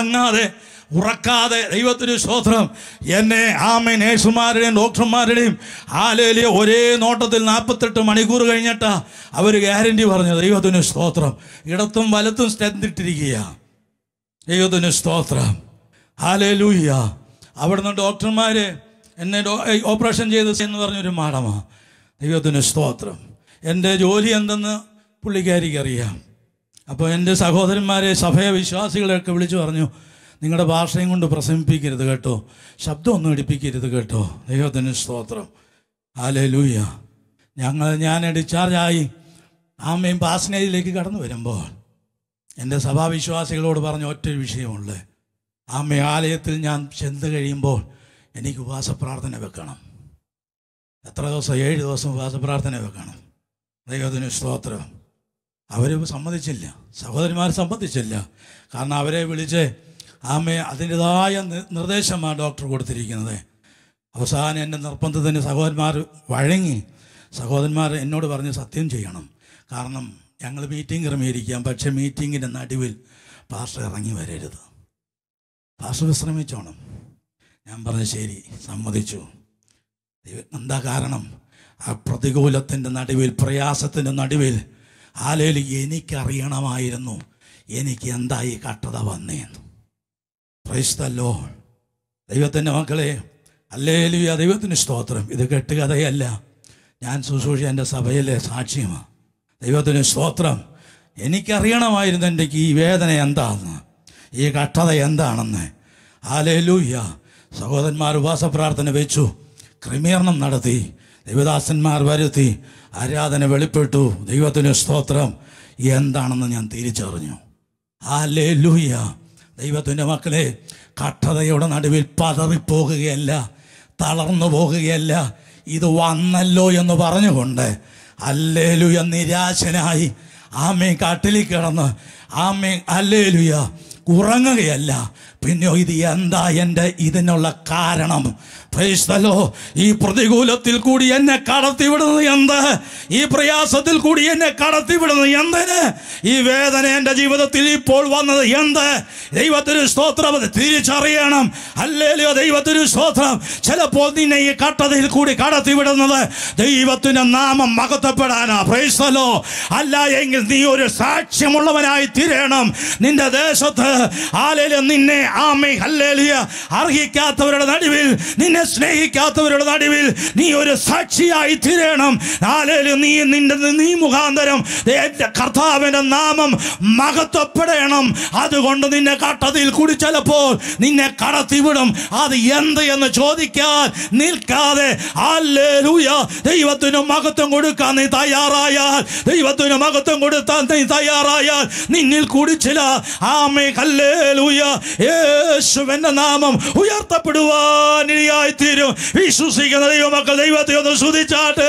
S2: ഉറക്കാതെ ദൈവത്തിന് സ്തോത്രം എന്നെ, ആമേൻ, നേഴ്സുമാരുടെയും ഡോക്ടർമാരുടെയും, ഹല്ലേലൂയ, ഒരേ നോട്ടത്തിൽ 48 മണിക്കൂർ കഴിഞ്ഞിട്ടാ അവർ ഗ്യാരണ്ടി പറഞ്ഞു. ദൈവത്തിന് സ്തോത്രം. ഇടത്തും വലത്തും സ്റ്റെൻഡ് ഇട്ടിരിക്കുക. ദൈവത്തിന് സ്തോത്രം. ഹല്ലേലൂയ. അവിടുന്ന് ഡോക്ടർമാർ എന്നെ ഓപ്പറേഷൻ ചെയ്ത് എന്ന് പറഞ്ഞൊരു മാഡമാണ്. ദൈവത്തിന് സ്തോത്രം. എൻ്റെ ജോലി എന്തെന്ന് പുള്ളിക്കാരിക്ക് അറിയാം. അപ്പോൾ എൻ്റെ സഹോദരന്മാരെ, സഭയ വിശ്വാസികളെയൊക്കെ വിളിച്ചു പറഞ്ഞു, നിങ്ങളുടെ ഭാഷയും കൊണ്ട് പ്രസംഗിപ്പിക്കരുത് കേട്ടോ, ശബ്ദമൊന്നും എടുപ്പിക്കരുത് കേട്ടോ. ദൈവത്തിന് സ്തോത്രം. ഹല്ലേലൂയ. ഞാൻ ഡിസ്ചാർജായി ആമേൻ പാസനേജിലേക്ക് കടന്നു വരുമ്പോൾ എൻ്റെ സഭാവിശ്വാസികളോട് പറഞ്ഞ ഒറ്റൊരു വിഷയമുള്ളൂ. ആമേ, ആലയത്തിൽ ഞാൻ ചെന്ന് കഴിയുമ്പോൾ എനിക്ക് ഉപവാസപ്രാർത്ഥന വെക്കണം. എത്ര ദിവസം? 7 ദിവസം ഉപവാസപ്രാർത്ഥന വെക്കണം. ദൈവത്തിന് സ്തോത്രം. അവർ സമ്മതിച്ചില്ല, സഹോദരിമാർ സമ്മതിച്ചില്ല. കാരണം അവരെ വിളിച്ച് ആമേ അതിൻ്റെതായ നിർദ്ദേശമാണ് ഡോക്ടർ കൊടുത്തിരിക്കുന്നത്. അവസാനം എൻ്റെ നിർബന്ധത്തിന് സഹോദരന്മാർ വഴങ്ങി. സഹോദരന്മാർ എന്നോട് പറഞ്ഞ് സത്യം ചെയ്യണം, കാരണം ഞങ്ങൾ മീറ്റിംഗ് ക്രമീകരിക്കാം, പക്ഷേ മീറ്റിങ്ങിൻ്റെ നടുവിൽ പാസ്റ്റർ ഇറങ്ങി വരരുത്, പാസ്റ്റർ വിശ്രമിച്ചോണം. ഞാൻ പറഞ്ഞു ശരി, സമ്മതിച്ചു. എന്താ കാരണം? ആ പ്രതികൂലത്തിൻ്റെ നടുവിൽ, പ്രയാസത്തിൻ്റെ നടുവിൽ ആലേലു എനിക്കറിയണമായിരുന്നു എനിക്ക് എന്തായി കട്ടത വന്നേന്ന്. Praise the lord. ദൈവത്തിൻ്റെ മക്കളെ, ഹല്ലേലൂയ, ദൈവത്തിന് സ്തോത്രം. ഇത് കെട്ടുകഥയല്ല, ഞാൻ ശുശ്രൂഷ എൻ്റെ സഭയിലെ സാക്ഷ്യമാണ്. ദൈവത്തിന് സ്തോത്രം. എനിക്കറിയണമായിരുന്നു എൻ്റെ ഈ വേദന എന്താണെന്ന്, ഈ കട്ടത എന്താണെന്ന്. ഹല്ലേലൂയ. സഹോദരന്മാർ ഉപവാസപ്രാർത്ഥന വെച്ചു, ക്രമീകരണം നടത്തി, ദൈവദാസന്മാർ വരുത്തി, ആരാധന വെളിപ്പെട്ടു. ദൈവത്തിന് സ്തോത്രം. എന്താണെന്ന് ഞാൻ തിരിച്ചറിഞ്ഞു. ഹല്ലേലൂയ. ദൈവത്തിൻ്റെ മക്കളെ, കട്ടതയുടെ നടുവിൽ പതറിപ്പോകുകയല്ല, തളർന്നു പോകുകയല്ല. ഇത് വന്നല്ലോ എന്ന് പറഞ്ഞുകൊണ്ട് ഹല്ലേലൂയ നിരാശനായി ആമേൻ കട്ടിലിൽ കിടന്ന് ആമേൻ ഹല്ലേലൂയ ഉറങ്ങുകയല്ല. പിന്നെയോ ഇത് എന്താ എൻ്റെ ഇതിനുള്ള കാരണം? Praise the lord. ഈ പ്രതികൂലത്തിൽ കൂടി എന്നെ കടത്തിവിടുന്നത് എന്ത്? ഈ പ്രയാസത്തിൽ കൂടി എന്നെ കടത്തിവിടുന്നത് എന്തിന്? ഈ വേദന എൻ്റെ ജീവിതത്തിൽ ഇപ്പോൾ വന്നത് എന്ത്? ദൈവത്തിന് സ്തോത്രം. അത് തിരിച്ചറിയണം. ഹല്ലേലൂയ, ദൈവത്തിന് സ്തോത്രം. ചിലപ്പോൾ നിന്നെ ഈ കട്ടതയിൽ കൂടി കടത്തിവിടുന്നത് ദൈവത്തിൻ്റെ നാമം മഹത്വപ്പെടാനാ. Price the Lord. അല്ല എങ്കിൽ നീ ഒരു സാക്ഷ്യമുള്ളവനായി തീരണം. നിന്റെ ദേശത്ത് ഹല്ലേലൂയ നിന്നെ ആമേൻ ഹല്ലേലൂയ അർഹിക്കാത്തവരുടെ നടുവിൽ, നിന്നെ സ്നേഹിക്കാത്തവരുടെ നടുവിൽ നീ ഒരു സാക്ഷിയായി തീരണം. നീ മുഖാന്തരം കർത്താവിന്റെ നാമം മഹത്വപ്പെടണം. അതുകൊണ്ട് നിന്നെ കട്ടതിൽ കൂടി ചിലപ്പോൾ നിന്നെ കടത്തിവിടും. അത് എന്ത് എന്ന് ചോദിക്കാൻ നിൽക്കാതെ ഹല്ലേലൂയ ദൈവത്തിന് മഹത്വം കൊടുക്കാൻ നീ തയ്യാറായാൽ, ദൈവത്തിന് മഹത്വം കൊടുത്താൽ നീ തയ്യാറായാൽ, നിന്നിൽ കൂടി ചില ആമേൻ ഹല്ലേലൂയ യേശുവിന്റെ നാമം ഉയർത്തപ്പെടുവാനിടയായി തീരും. വിശ്വസിക്കുന്ന ദൈവമക്കൾ ദൈവത്തെ ഒന്ന് സ്തുതിച്ചാട്ടെ.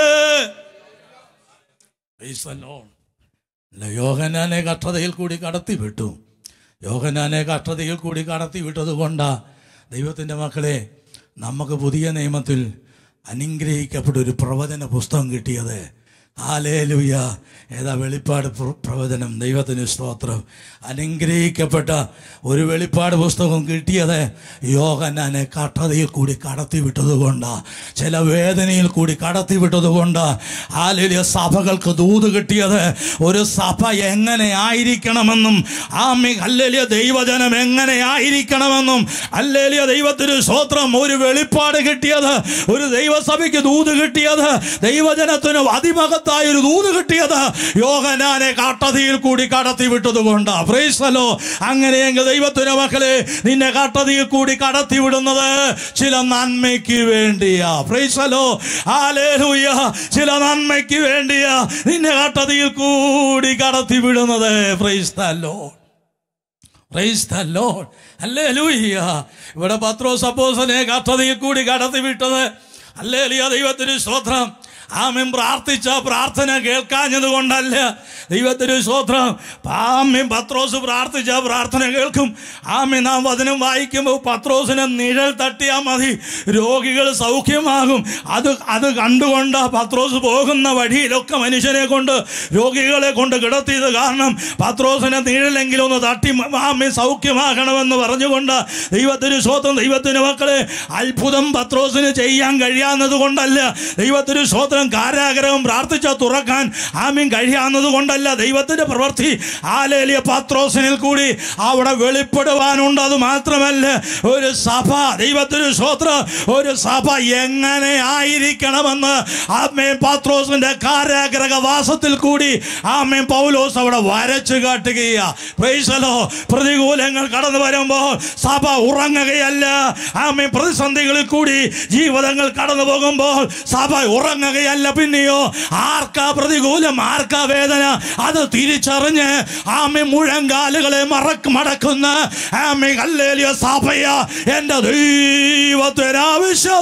S2: യോഹന്നാനെ കഷ്ടതയിൽ കൂടി കടത്തിവിട്ടു. യോഹന്നാനെ കഷ്ടതയിൽ കൂടി കടത്തിവിട്ടത് കൊണ്ടാ ദൈവത്തിൻ്റെ മക്കളെ നമുക്ക് പുതിയ നിയമത്തിൽ അനുഗ്രഹിക്കപ്പെട്ട ഒരു പ്രവചന പുസ്തകം കിട്ടിയത്. ഹല്ലേലൂയ. ഏതാ? വെളിപ്പാട് പ്രവചനം. ദൈവത്തിന് സ്തോത്രം. അനുഗ്രഹിക്കപ്പെട്ട ഒരു വെളിപ്പാട് പുസ്തകം കിട്ടിയത് യോഹന്നാനെ കട്ടതയിൽ കൂടി കടത്തിവിട്ടത് കൊണ്ടാ, ചില വേദനയിൽ കൂടി കടത്തിവിട്ടത് കൊണ്ടാ. ഹല്ലേലൂയ. സഭകൾക്ക് ദൂത് കിട്ടിയത് ഒരു സഭ എങ്ങനെ ആയിരിക്കണമെന്നും ആമേൻ ഹല്ലേലൂയ ദൈവജനം എങ്ങനെ ആയിരിക്കണമെന്നും ഹല്ലേലൂയ ദൈവത്തിന് സ്തോത്രം. ഒരു വെളിപ്പാട് കിട്ടിയത്, ഒരു ദൈവസഭയ്ക്ക് ദൂത് കിട്ടിയത്, ദൈവജനത്തിന് അതിമഹത്തായ ഒരു ദൂത് കിട്ടിയത് യോഹന്നാനെ കട്ടതയിൽ കൂടി കടത്തിവിട്ടത് കൊണ്ടാ. Praise the lord. അങ്ങനെയെങ്കിൽ ദൈവത്തിന്റെ മക്കളെ, നിന്നെ കട്ടതയിൽ കൂടി കടത്തിവിടുന്നത് ചില നന്മയ്ക്ക് വേണ്ടിയാ. Praise the Lord. ഹല്ലേലൂയ. ചില നന്മയ്ക്ക് വേണ്ടിയാ നിന്നെ കട്ടതയിൽ കൂടി കടത്തിവിടുന്നത്. Praise the lord. Praise the Lord. ഹല്ലേലൂയ. ഇവിടെ പത്രോസ് അപ്പോസ്തലനെ കട്ടതയിൽ കൂടി കടത്തിവിട്ടത് ഹല്ലേലൂയ ദൈവത്തിന് സ്തോത്രം. ആമേൻ പ്രാർത്ഥിച്ച പ്രാർത്ഥന കേൾക്കാഞ്ഞത് കൊണ്ടല്ല. ദൈവത്തിന് സ്തോത്രം. ആമേൻ പത്രോസ് പ്രാർത്ഥിച്ച പ്രാർത്ഥന കേൾക്കും. ആമേൻ നാം വചനം വായിക്കുമ്പോൾ പത്രോസിനെ നിഴൽ തട്ടിയാൽ മതി, രോഗികൾ സൗഖ്യമാകും. അത് കണ്ടുകൊണ്ട് പത്രോസ് പോകുന്ന വഴിയിലൊക്കെ മനുഷ്യനെ കൊണ്ട്, രോഗികളെ കൊണ്ട് കിടത്തിയത് കാരണം പത്രോസിനെ നിഴലെങ്കിലും ഒന്ന് തട്ടി ആമേൻ സൗഖ്യമാകണമെന്ന് പറഞ്ഞുകൊണ്ട് ദൈവത്തിന് സ്തോത്രം. ദൈവത്തിന് മക്കളെ, അത്ഭുതം പത്രോസിന് ചെയ്യാൻ കഴിയാവുന്നത് കൊണ്ടല്ല. ദൈവത്തിന് സ്തോത്രം. കാരാഗ്രഹം പ്രാർത്ഥിച്ച തുറക്കാൻ ആമീൻ കഴിയാവുന്നത് കൊണ്ടല്ല. ദൈവത്തിന്റെ പ്രവൃത്തി ഹല്ലേലൂയ പത്രോസിനിൽ കൂടി അവിടെ വെളിപ്പെടുവാനുണ്ട്. അത് മാത്രമല്ല, ഒരു സഭ, ദൈവത്തിന് സ്തോത്രം, ഒരു സഭ എങ്ങനെ ആയിരിക്കണമെന്ന് ആമേൻ പത്രോസിന്റെ കാരാഗ്രഹവാസത്തിൽ കൂടി ആമേൻ പൗലോസ് അവിടെ വരച്ചു കാട്ടുകയാ. Price the Lord. പ്രതികൂലങ്ങൾ കടന്നു വരുമ്പോൾ സഭ ഉറങ്ങുകയല്ല. ആമേൻ പ്രതിസന്ധികളിൽ കൂടി ജീവിതങ്ങൾ കടന്നു പോകുമ്പോൾ സഭ ഉറങ്ങുകയല്ല. പിന്നെയോ ആർക്കാ പ്രതികൂലം, ആർക്കാ വേദന, അത് തിരിച്ചറിഞ്ഞ് ആമേൻ മുഴങ്കാലുകളെ മടക്കുന്ന ആമേൻ ഹല്ലേലൂയ സഭയാ എൻ്റെ ദൈവത്തിന് ആവശ്യം.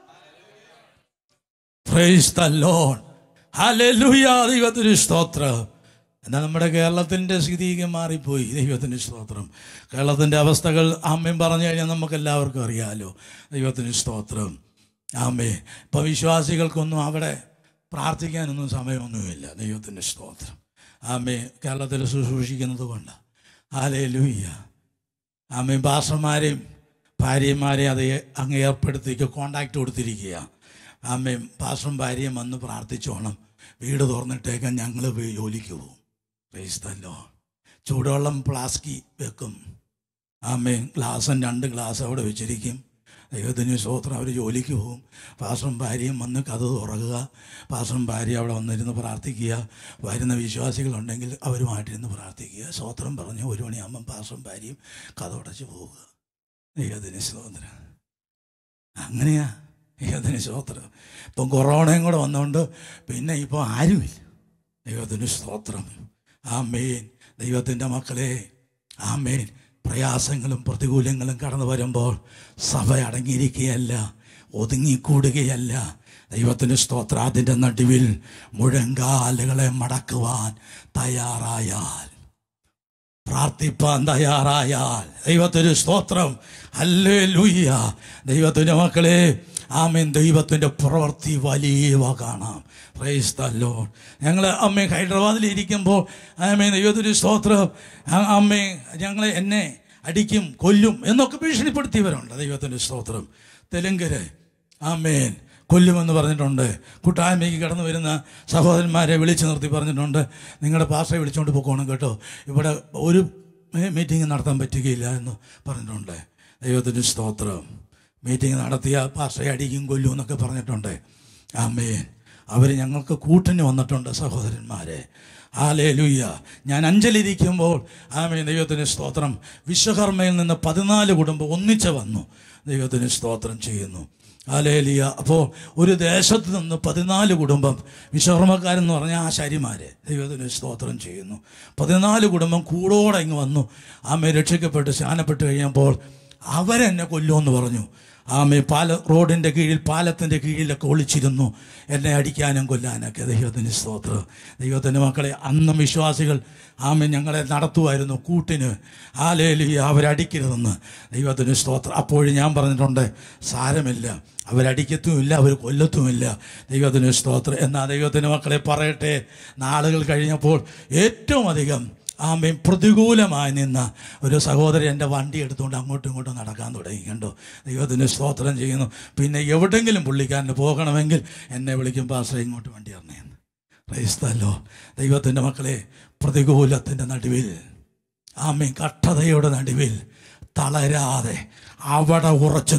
S2: Praise the Lord. ഹല്ലേലൂയ. ദൈവത്തിന് സ്തോത്രം. എന്നാൽ നമ്മുടെ കേരളത്തിൻ്റെ സ്ഥിതിക്ക് മാറിപ്പോയി. ദൈവത്തിന് സ്തോത്രം. കേരളത്തിൻ്റെ അവസ്ഥകൾ ആമേൻ പറഞ്ഞു കഴിഞ്ഞാൽ നമുക്കെല്ലാവർക്കും അറിയാമല്ലോ. ദൈവത്തിന് സ്തോത്രം. ആമേ. ഇപ്പോൾ വിശ്വാസികൾക്കൊന്നും അവിടെ പ്രാർത്ഥിക്കാനൊന്നും സമയമൊന്നുമില്ല. ദൈവത്തിൻ്റെ സ്തോത്രം. ആമേ. കേരളത്തിൽ ശുശ്രൂഷിക്കുന്നത് കൊണ്ട് ഹല്ലേലൂയ. ആമേ. പാസ്റ്റർമാരെയും ഭാര്യമാരെയും അത് അങ്ങ് ഏർപ്പെടുത്തിക്ക് കോണ്ടാക്ട് കൊടുത്തിരിക്കുക. ആമേൻ പാസ്റ്ററും ഭാര്യയും വന്ന് പ്രാർത്ഥിച്ചോണം, വീട് തുറന്നിട്ടേക്കാൻ ഞങ്ങൾ ജോലിക്ക് പോകും. Praise the lord. ചൂടുവെള്ളം ഫ്ലാസ്കി വെക്കും. ആമേൻ. 2 ഗ്ലാസ് അവിടെ വെച്ചിരിക്കും. ദൈവത്തിന് സ്തോത്രം. അവർ ജോലിക്ക് പോകും. പാസ്റ്ററും ഭാര്യയും വന്ന് കഥ തുറക്കുക. പാസ്റ്ററും ഭാര്യ അവിടെ വന്നിരുന്ന് പ്രാർത്ഥിക്കുക. വരുന്ന വിശ്വാസികളുണ്ടെങ്കിൽ അവരുമായിട്ടിരുന്ന് പ്രാർത്ഥിക്കുക. സ്തോത്രം പറഞ്ഞ് 1 മണിയാകുമ്പം പാസ്റ്ററും ഭാര്യയും കഥ ഉടച്ച് പോവുക. ദൈവത്തിന് സ്തോത്രം. അങ്ങനെയാ. ദൈവത്തിന് സ്തോത്രം. ഇപ്പം കൊറോണയും കൂടെ വന്നുകൊണ്ട് പിന്നെ ഇപ്പോൾ ആരുമില്ല. ദൈവത്തിന് സ്തോത്രം. ആമേൻ. ദൈവത്തിൻ്റെ മക്കളെ, ആമേൻ, പ്രയാസങ്ങളും പ്രതികൂലങ്ങളും കടന്നു വരുമ്പോൾ സഭ അടങ്ങിയിരിക്കുകയല്ല, ഒതുങ്ങിക്കൂടുകയല്ല. ദൈവത്തിന് സ്തോത്രം. അതിൻ്റെ നടുവിൽ മുഴങ്കാലുകളെ മടക്കുവാൻ തയ്യാറായാൽ, പ്രാർത്ഥിപ്പാൻ തയ്യാറായാൽ, ദൈവത്തിന് സ്തോത്രം. ഹല്ലേലൂയ. ദൈവത്തിൻ്റെ മക്കളെ, ആമേൻ, ദൈവത്തിൻ്റെ പ്രവൃത്തി വലിയവ കാണാം. Praise the lord. ഞങ്ങൾ ഹൈദരാബാദിലിരിക്കുമ്പോൾ ആമേൻ, ദൈവത്തിന് സ്തോത്രം, എന്നെ അടിക്കും കൊല്ലും എന്നൊക്കെ ഭീഷണിപ്പെടുത്തിയവരുണ്ട്. ദൈവത്തിൻ്റെ സ്തോത്രം. തെലുങ്കര് ആമേൻ കൊല്ലുമെന്ന് പറഞ്ഞിട്ടുണ്ട്. കൂട്ടായ്മയ്ക്ക് കടന്നു വരുന്ന സഹോദരന്മാരെ വിളിച്ചു നിർത്തി പറഞ്ഞിട്ടുണ്ട്, നിങ്ങളുടെ പാസ്റ്ററെ വിളിച്ചുകൊണ്ട് പോകണം കേട്ടോ, ഇവിടെ ഒരു മീറ്റിംഗ് നടത്താൻ പറ്റുകയില്ല എന്ന് പറഞ്ഞിട്ടുണ്ട്. ദൈവത്തിൻ്റെ സ്തോത്രം. മീറ്റിംഗ് നടത്തിയ പാസ്റ്ററെ അടിക്കും കൊല്ലും എന്നൊക്കെ പറഞ്ഞിട്ടുണ്ട്. ആമേൻ. അവർ ഞങ്ങൾക്ക് കൂട്ടിന് വന്നിട്ടുണ്ട് സഹോദരന്മാരെ. ഹല്ലേലൂയ. ഞാൻ അഞ്ചലിരിക്കുമ്പോൾ ആമേൻ, ദൈവത്തിന് സ്തോത്രം, വിശ്വകർമ്മയിൽ നിന്ന് 14 കുടുംബം ഒന്നിച്ച് വന്നു. ദൈവത്തിന് സ്തോത്രം ചെയ്യുന്നു. ഹല്ലേലൂയ. അപ്പോൾ ഒരു ദേശത്ത് നിന്ന് 14 കുടുംബം, വിശ്വകർമ്മക്കാരെന്ന് പറഞ്ഞാൽ ആശാരിമാരെ, ദൈവത്തിന് സ്തോത്രം ചെയ്യുന്നു. 14 കുടുംബം കൂടോടെ ഇങ്ങ് വന്നു. ആമേൻ. രക്ഷിക്കപ്പെട്ട് സ്നാനപ്പെട്ട് കഴിഞ്ഞപ്പോൾ അവരെന്നെ കൊല്ലുമെന്ന് പറഞ്ഞു. ആമേ റോഡിൻ്റെ കീഴിൽ, പാലത്തിൻ്റെ കീഴിലൊക്കെ ഒളിച്ചിരുന്നു എന്നെ അടിക്കാനും കൊല്ലാനൊക്കെ. ദൈവത്തിന് സ്തോത്രം. ദൈവത്തിൻ്റെ മക്കളെ, അന്നും വിശ്വാസികൾ ആമേ ഞങ്ങളെ നടത്തുമായിരുന്നു കൂട്ടിന്. ഹല്ലേലൂയ. അവരടിക്കരുതെന്ന്. ദൈവത്തിന് സ്തോത്രം. അപ്പോഴും ഞാൻ പറഞ്ഞിട്ടുണ്ട്, സാരമില്ല, അവരടിക്കത്തുമില്ല, അവർ കൊല്ലത്തുമില്ല. ദൈവത്തിന് സ്തോത്രം. എന്നാൽ ദൈവത്തിൻ്റെ മക്കളെ പറയട്ടെ, നാളുകൾ കഴിഞ്ഞപ്പോൾ ഏറ്റവും അധികം ആമേൻ പ്രതികൂലമായി നിന്ന ഒരു സഹോദരൻ എൻ്റെ വണ്ടി എടുത്തുകൊണ്ട് അങ്ങോട്ടും ഇങ്ങോട്ടും നടക്കാൻ തുടങ്ങി. കണ്ടോ? ദൈവത്തിന് സ്തോത്രം ചെയ്യുന്നു. പിന്നെ എവിടെയെങ്കിലും പുള്ളിക്കാരന് പോകണമെങ്കിൽ എന്നെ വിളിക്കും, പാസ്റ്റർ ഇങ്ങോട്ട് വണ്ടി ഇറങ്ങിയെന്ന്. Price the lord. ദൈവത്തിൻ്റെ മക്കളെ, പ്രതികൂലത്തിൻ്റെ നടുവിൽ, ആമേൻ, കഷ്ടതയുടെ നടുവിൽ തളരാതെ അവിടെ ഉറച്ചു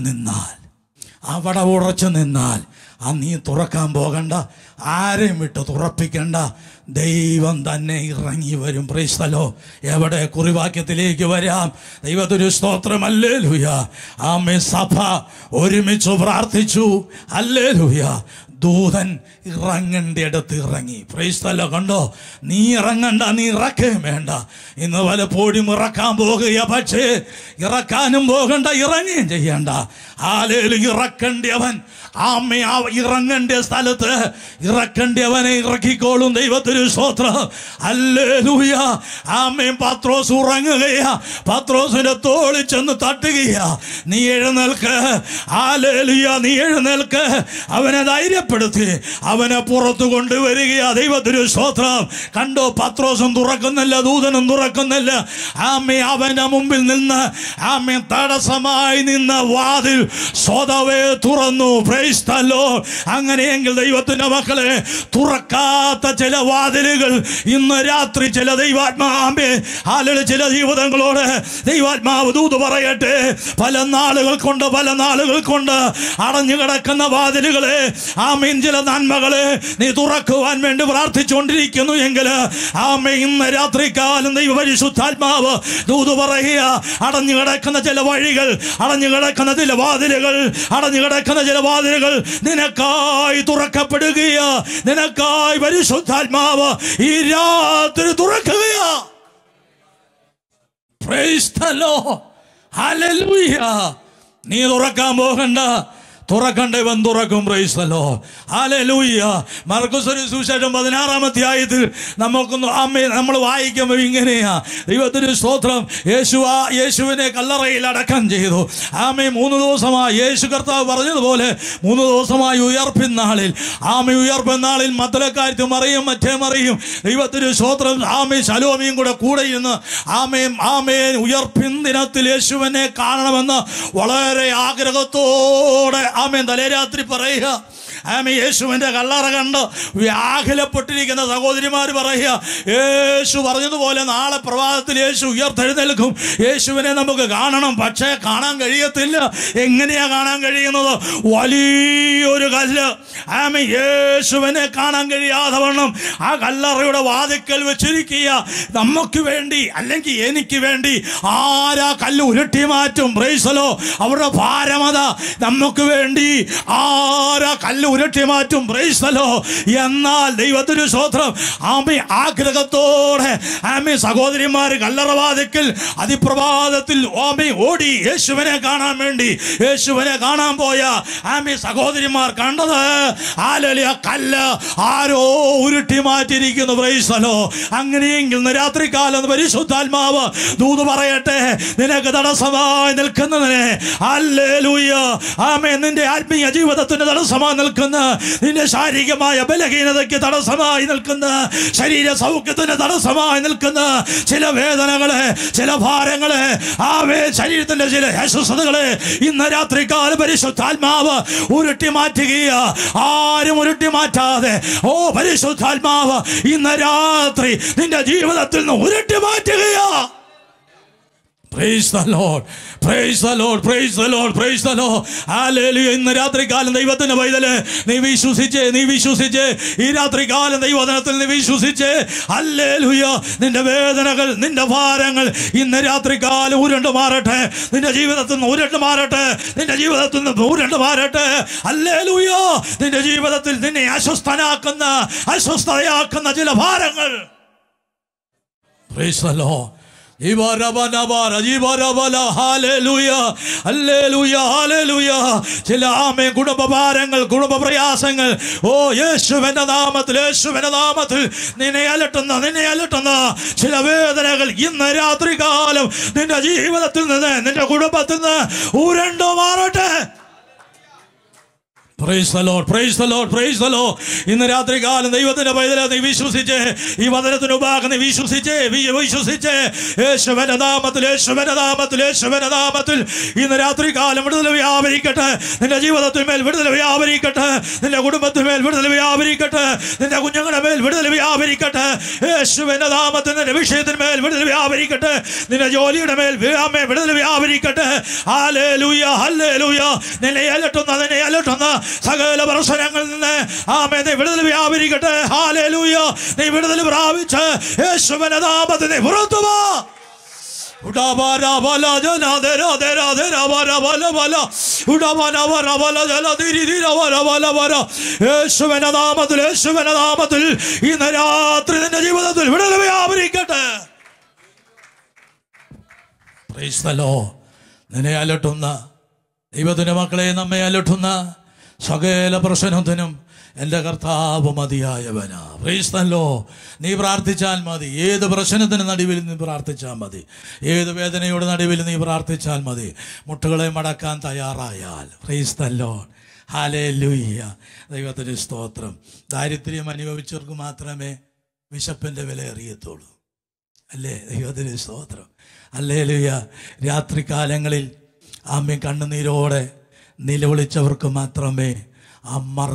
S2: നിന്നാൽ നീ തുറക്കാൻ പോകണ്ട, ആരെയും വിട്ട് തുറപ്പിക്കണ്ട, ദൈവം തന്നെ ഇറങ്ങി വരും. Praise the lord. എവിടെ കുറിവാക്യത്തിലേക്ക് വരാം. ദൈവത്തിന് സ്തോത്രം. ഹല്ലേലൂയ. ആമേൻ. സഭ ഒരുമിച്ച് പ്രാർത്ഥിച്ചു. ഹല്ലേലൂയ. ദൂതൻ ഇറങ്ങേണ്ടിടത്ത് ഇറങ്ങി. Praise the lord. കണ്ടോ? നീ ഇറങ്ങണ്ട, നീ ഇറക്കുകയും വേണ്ട. ഇന്ന് പലപ്പോഴും ഇറക്കാൻ പോകുക, പക്ഷേ ഇറക്കാനും പോകണ്ട, ഇറങ്ങുകയും ചെയ്യണ്ട. ഹല്ലേലൂയ. ഇറക്കേണ്ടിയവൻ ആമേ ഇറങ്ങേണ്ട സ്ഥലത്ത് ഇറക്കേണ്ടിയവനെ ഇറക്കിക്കോളും. ദൈവത്തിന് സ്തോത്രം. ഹല്ലേലൂയ. ആമേൻ. പത്രോസ് ഉറങ്ങുകയാ. പത്രോസിന്റെ തോളിൽ ചെന്ന് തട്ടുകയാ. നീ എഴുന്നേൽക്ക്. ഹല്ലേലൂയ. നീ എഴുന്നേൽക്ക്. അവനെ ധൈര്യപ്പെടുത്തി അവനെ പുറത്തു കൊണ്ടുവരികയാ. ദൈവത്തിന് സ്തോത്രം. കണ്ടോ? പത്രോസും തുറക്കുന്നില്ല, ദൂതനും തുറക്കുന്നില്ല. ആമേ അവന്റെ മുമ്പിൽ നിന്ന് ആമേ തടസ്സമായി നിന്ന വാതിൽ സ്വതവേ തുറന്നു. Praise the lord. അങ്ങനെയെങ്കിൽ ദൈവത്തിന്റെ മക്കളെ, തുറക്കാത്ത ചില വാതിലുകൾ ഇന്ന് രാത്രി ചില ദൈവാത്മാവേ ചില ജീവിതങ്ങളോട് ദൈവാത്മാവ് ദൂത് പറയട്ടെ. പല നാളുകൾ കൊണ്ട് അടഞ്ഞു കിടക്കുന്ന വാതിലുകളെ, ആമേൻ, ചില നന്മകളെ നീ തുറക്കുവാൻ വേണ്ടി പ്രാർത്ഥിച്ചുകൊണ്ടിരിക്കുന്നു എങ്കിൽ ആമേൻ, ഇന്ന് രാത്രികാലം ദൈവ പരിശുദ്ധാത്മാവ് ദൂത് പറയുക. അടഞ്ഞു കിടക്കുന്ന ചില വഴികൾ, അടഞ്ഞു കിടക്കുന്ന ചില വാതിലുകൾ, അടഞ്ഞു കിടക്കുന്ന ചില വാതിലുകൾ നിനക്കായി തുറക്കപ്പെടുകയാ. നിനക്കായി പരിശുദ്ധാത്മാവ് ഈ രാത്രി തുറക്കുകയാ. Praise the Lord. ഹല്ലേലൂയ. നീ തുറക്കാൻ പോകണ്ട, തുറക്കണ്ടവൻ തുറക്കും. Praise the Lord. ഹല്ലേലൂയ. മർക്കോസിന്റെ സുവിശേഷം 16-ാം അധ്യായത്തിൽ നമ്മൾ വായിക്കുമ്പോൾ ഇങ്ങനെയാ. ദൈവത്തിന് സ്തോത്രം. യേശുവിനെ കല്ലറയിൽ അടക്കം ചെയ്തു. ആമേ 3 ദിവസമായി യേശു കർത്താവ് പറഞ്ഞതുപോലെ 3 ദിവസമായി ഉയർപ്പിന്നാളിൽ മദ്ദലക്കാരത്തി മറിയും മറ്റേ മറിയും ദൈവത്തിന് സ്തോത്രം ആമേ ശലോമിയും കൂടെ ഇന്ന് ആമേൻ ഉയർപ്പിൻ ദിനത്തിൽ യേശുവിനെ കാണണമെന്ന് വളരെ ആഗ്രഹത്തോടെ ആമേൻ തലേ രാത്രി പറയുക. യേശുവിൻ്റെ കല്ലറ കണ്ട് വ്യാകുലപ്പെട്ടിരിക്കുന്ന സഹോദരിമാർ പറയുക, യേശു പറഞ്ഞതുപോലെ നാളെ പ്രഭാതത്തിൽ യേശു ഉയർത്തെഴുന്നേൽക്കും. യേശുവിനെ നമുക്ക് കാണണം, പക്ഷേ കാണാൻ കഴിയത്തില്ല. എങ്ങനെയാ കാണാൻ കഴിയുന്നത്? വലിയൊരു കല്ല് യേശുവിനെ കാണാൻ കഴിയാതെ വണ്ണം ആ കല്ലറയുടെ വാതിക്കൽ വെച്ചിരിക്കുക. നമുക്ക് വേണ്ടി അല്ലെങ്കിൽ എനിക്ക് വേണ്ടി ആരാ കല്ല് ഉരുട്ടി മാറ്റും? Praise the lord. അവരുടെ ഭാരമത. നമുക്ക് വേണ്ടി ആരാ കല്ല് ഉരുട്ടി മാറ്റും? Praise the lord. എന്നാൽ ദൈവത്തിന് സ്തോത്രം. ആഗ്രഹത്തോടെ സഹോദരിമാർ കല്ലറവാതിക്കൽ അതിപ്രഭാതത്തിൽ ഓടി യേശുവിനെ കാണാൻ വേണ്ടി, യേശുവിനെ കാണാൻ പോയ സഹോദരിമാർ കണ്ടത് കല്ല് ആരോ ഉരുട്ടി മാറ്റിയിരിക്കുന്നു. Praise the lord. അങ്ങനെയെങ്കിൽ ഇന്ന് രാത്രികാലം പരിശുദ്ധാത്മാവ് ദൂത് പറയട്ടെ, നിനക്ക് തടസ്സമായി നിൽക്കുന്നതിനെ ഹല്ലേലൂയ നിന്റെ ആത്മീയ ജീവിതത്തിന് തടസ്സമായി നിൽക്കുന്ന, നിന്റെ ശാരീരികമായ ബലഹീനതയ്ക്ക് തടസ്സമായി നിൽക്കുന്ന, ശരീര സൗഖ്യത്തിന് തടസ്സമായി നിൽക്കുന്ന ചില വേദനകളെ, ചില ഭാരങ്ങളെ, ശരീരത്തിന്റെ ചില അസ്വസ്ഥതകളെ ഇന്ന് രാത്രികാലം പരിശുദ്ധാത്മാവ് ഉരുട്ടി മാറ്റുകയ. ആരും ഉരുട്ടി മാറ്റാതെ പരിശുദ്ധാത്മാവ് ഇന്ന് രാത്രി നിന്റെ ജീവിതത്തിൽ നിന്ന് ഉരുട്ടി മാറ്റുകയാ. Praise the Lord. Praise the Lord. Praise the Lord. Praise the Lord. Hallelujah. ഇന്ന് രാത്രികാലം ദൈവത്തിന്റെ പൈതല് നീ വിശ്വസിച്ച് ഈ രാത്രികാലം ദൈവവചനത്തിൽ നീ വിശ്വസിച്ച് ഹല്ലേലൂയ. നിന്റെ വേദനകൾ, നിന്റെ ഭാരങ്ങൾ ഇന്ന് രാത്രികാലം ഉരുണ്ട് മാറട്ടെ. നിന്റെ ജീവിതത്തിൽ നിന്ന് ഉരുണ്ട് മാറട്ടെ. നിന്റെ ജീവിതത്തിൽ നിന്ന് ഉരുണ്ട് മാറട്ടെ. ഹല്ലേലൂയ. നിന്റെ ജീവിതത്തിൽ നിന്നെ അസ്വസ്ഥതയാക്കുന്ന ചില ഭാരങ്ങൾ. Praise the Lord. ചില കുടുംബഭാരങ്ങൾ, കുടുംബ പ്രയാസങ്ങൾ യേശുവിന്റെ നാമത്തിൽ നിന്നെ അലട്ടുന്ന ചില വേദനകൾ ഇന്ന് രാത്രികാലം നിന്റെ ജീവിതത്തിൽ നിന്ന്, നിന്റെ കുടുംബത്തിൽ നിന്ന് ഉരുണ്ടു മാറട്ടെ. Praise the Lord. Praise the Lord. Praise the Lord. ഇന്ന് രാത്രികാലം ദൈവത്തിന്റെ പൈതലെ നീ വിശ്വസിച്ച്, ഈ വചനത്തിന് ഭാഗം നീ വിശ്വസിച്ച് യേശുവിന്റെ നാമത്തിൽ ഇന്ന് രാത്രികാലം വിടുതൽ വ്യാപരിക്കട്ടെ. നിന്റെ ജീവിതത്തിന്മേൽ വിടുതൽ വ്യാപരിക്കട്ടെ. നിന്റെ കുടുംബത്തിന്മേൽ വിടുതൽ വ്യാപരിക്കട്ടെ. നിന്റെ കുഞ്ഞുങ്ങളുടെ മേൽ വിടുതൽ വ്യാപരിക്കട്ടെ. യേശുവിന്റെ നാമത്തിൽ നിന്റെ വിഷയത്തിന്മേൽ വിടുതൽ വ്യാപരിക്കട്ടെ. നിന്റെ ജോലിയുടെ മേൽ വിടുതൽ വ്യാപരിക്കട്ടെ. Hallelujah, hallelujah. നിന്നെ അലട്ടുന്ന സകല പ്രശ്നങ്ങളിൽ നിന്ന് നീ വിടുതൽ വ്യാപരിക്കട്ടെ. ഹല്ലേലൂയ. നീ വിടുതൽ പ്രാപിച്ച് യേശുവിന്റെ നാമത്തിൽ നീ പുറത്തു വാ. യേശുവിന്റെ നാമത്തിൽ ഇന്ന് രാത്രി നിന്റെ ജീവിതത്തിൽ വിടുതൽ വ്യാപരിക്കട്ടെ. Price the Lord. നിന്നെ അലട്ടുന്ന ദൈവത്തിന്റെ മക്കളെ, നമ്മെ അലട്ടുന്ന സകല പ്രശ്നത്തിനും എൻ്റെ കർത്താവ് മതിയായവനാ. Price the Lord. നീ പ്രാർത്ഥിച്ചാൽ മതി. ഏത് പ്രശ്നത്തിന് നടുവിൽ നീ പ്രാർത്ഥിച്ചാൽ മതി. ഏത് വേദനയുടെ നടുവിൽ നീ പ്രാർത്ഥിച്ചാൽ മതി. മുട്ടുകളെ മടക്കാൻ തയ്യാറായാൽ. Praise the Lord. ഹല്ലേലൂയ. ദൈവത്തിന് സ്തോത്രം. ദാരിദ്ര്യം അനുഭവിച്ചവർക്ക് മാത്രമേ വിശപ്പിൻ്റെ വില അറിയത്തുള്ളൂ, അല്ലേ? ദൈവത്തിന് സ്തോത്രം. ഹല്ലേലൂയ. രാത്രികാലങ്ങളിൽ കണ്ണുനീരോടെ നിലവിളിച്ചവർക്ക് മാത്രമേ ആ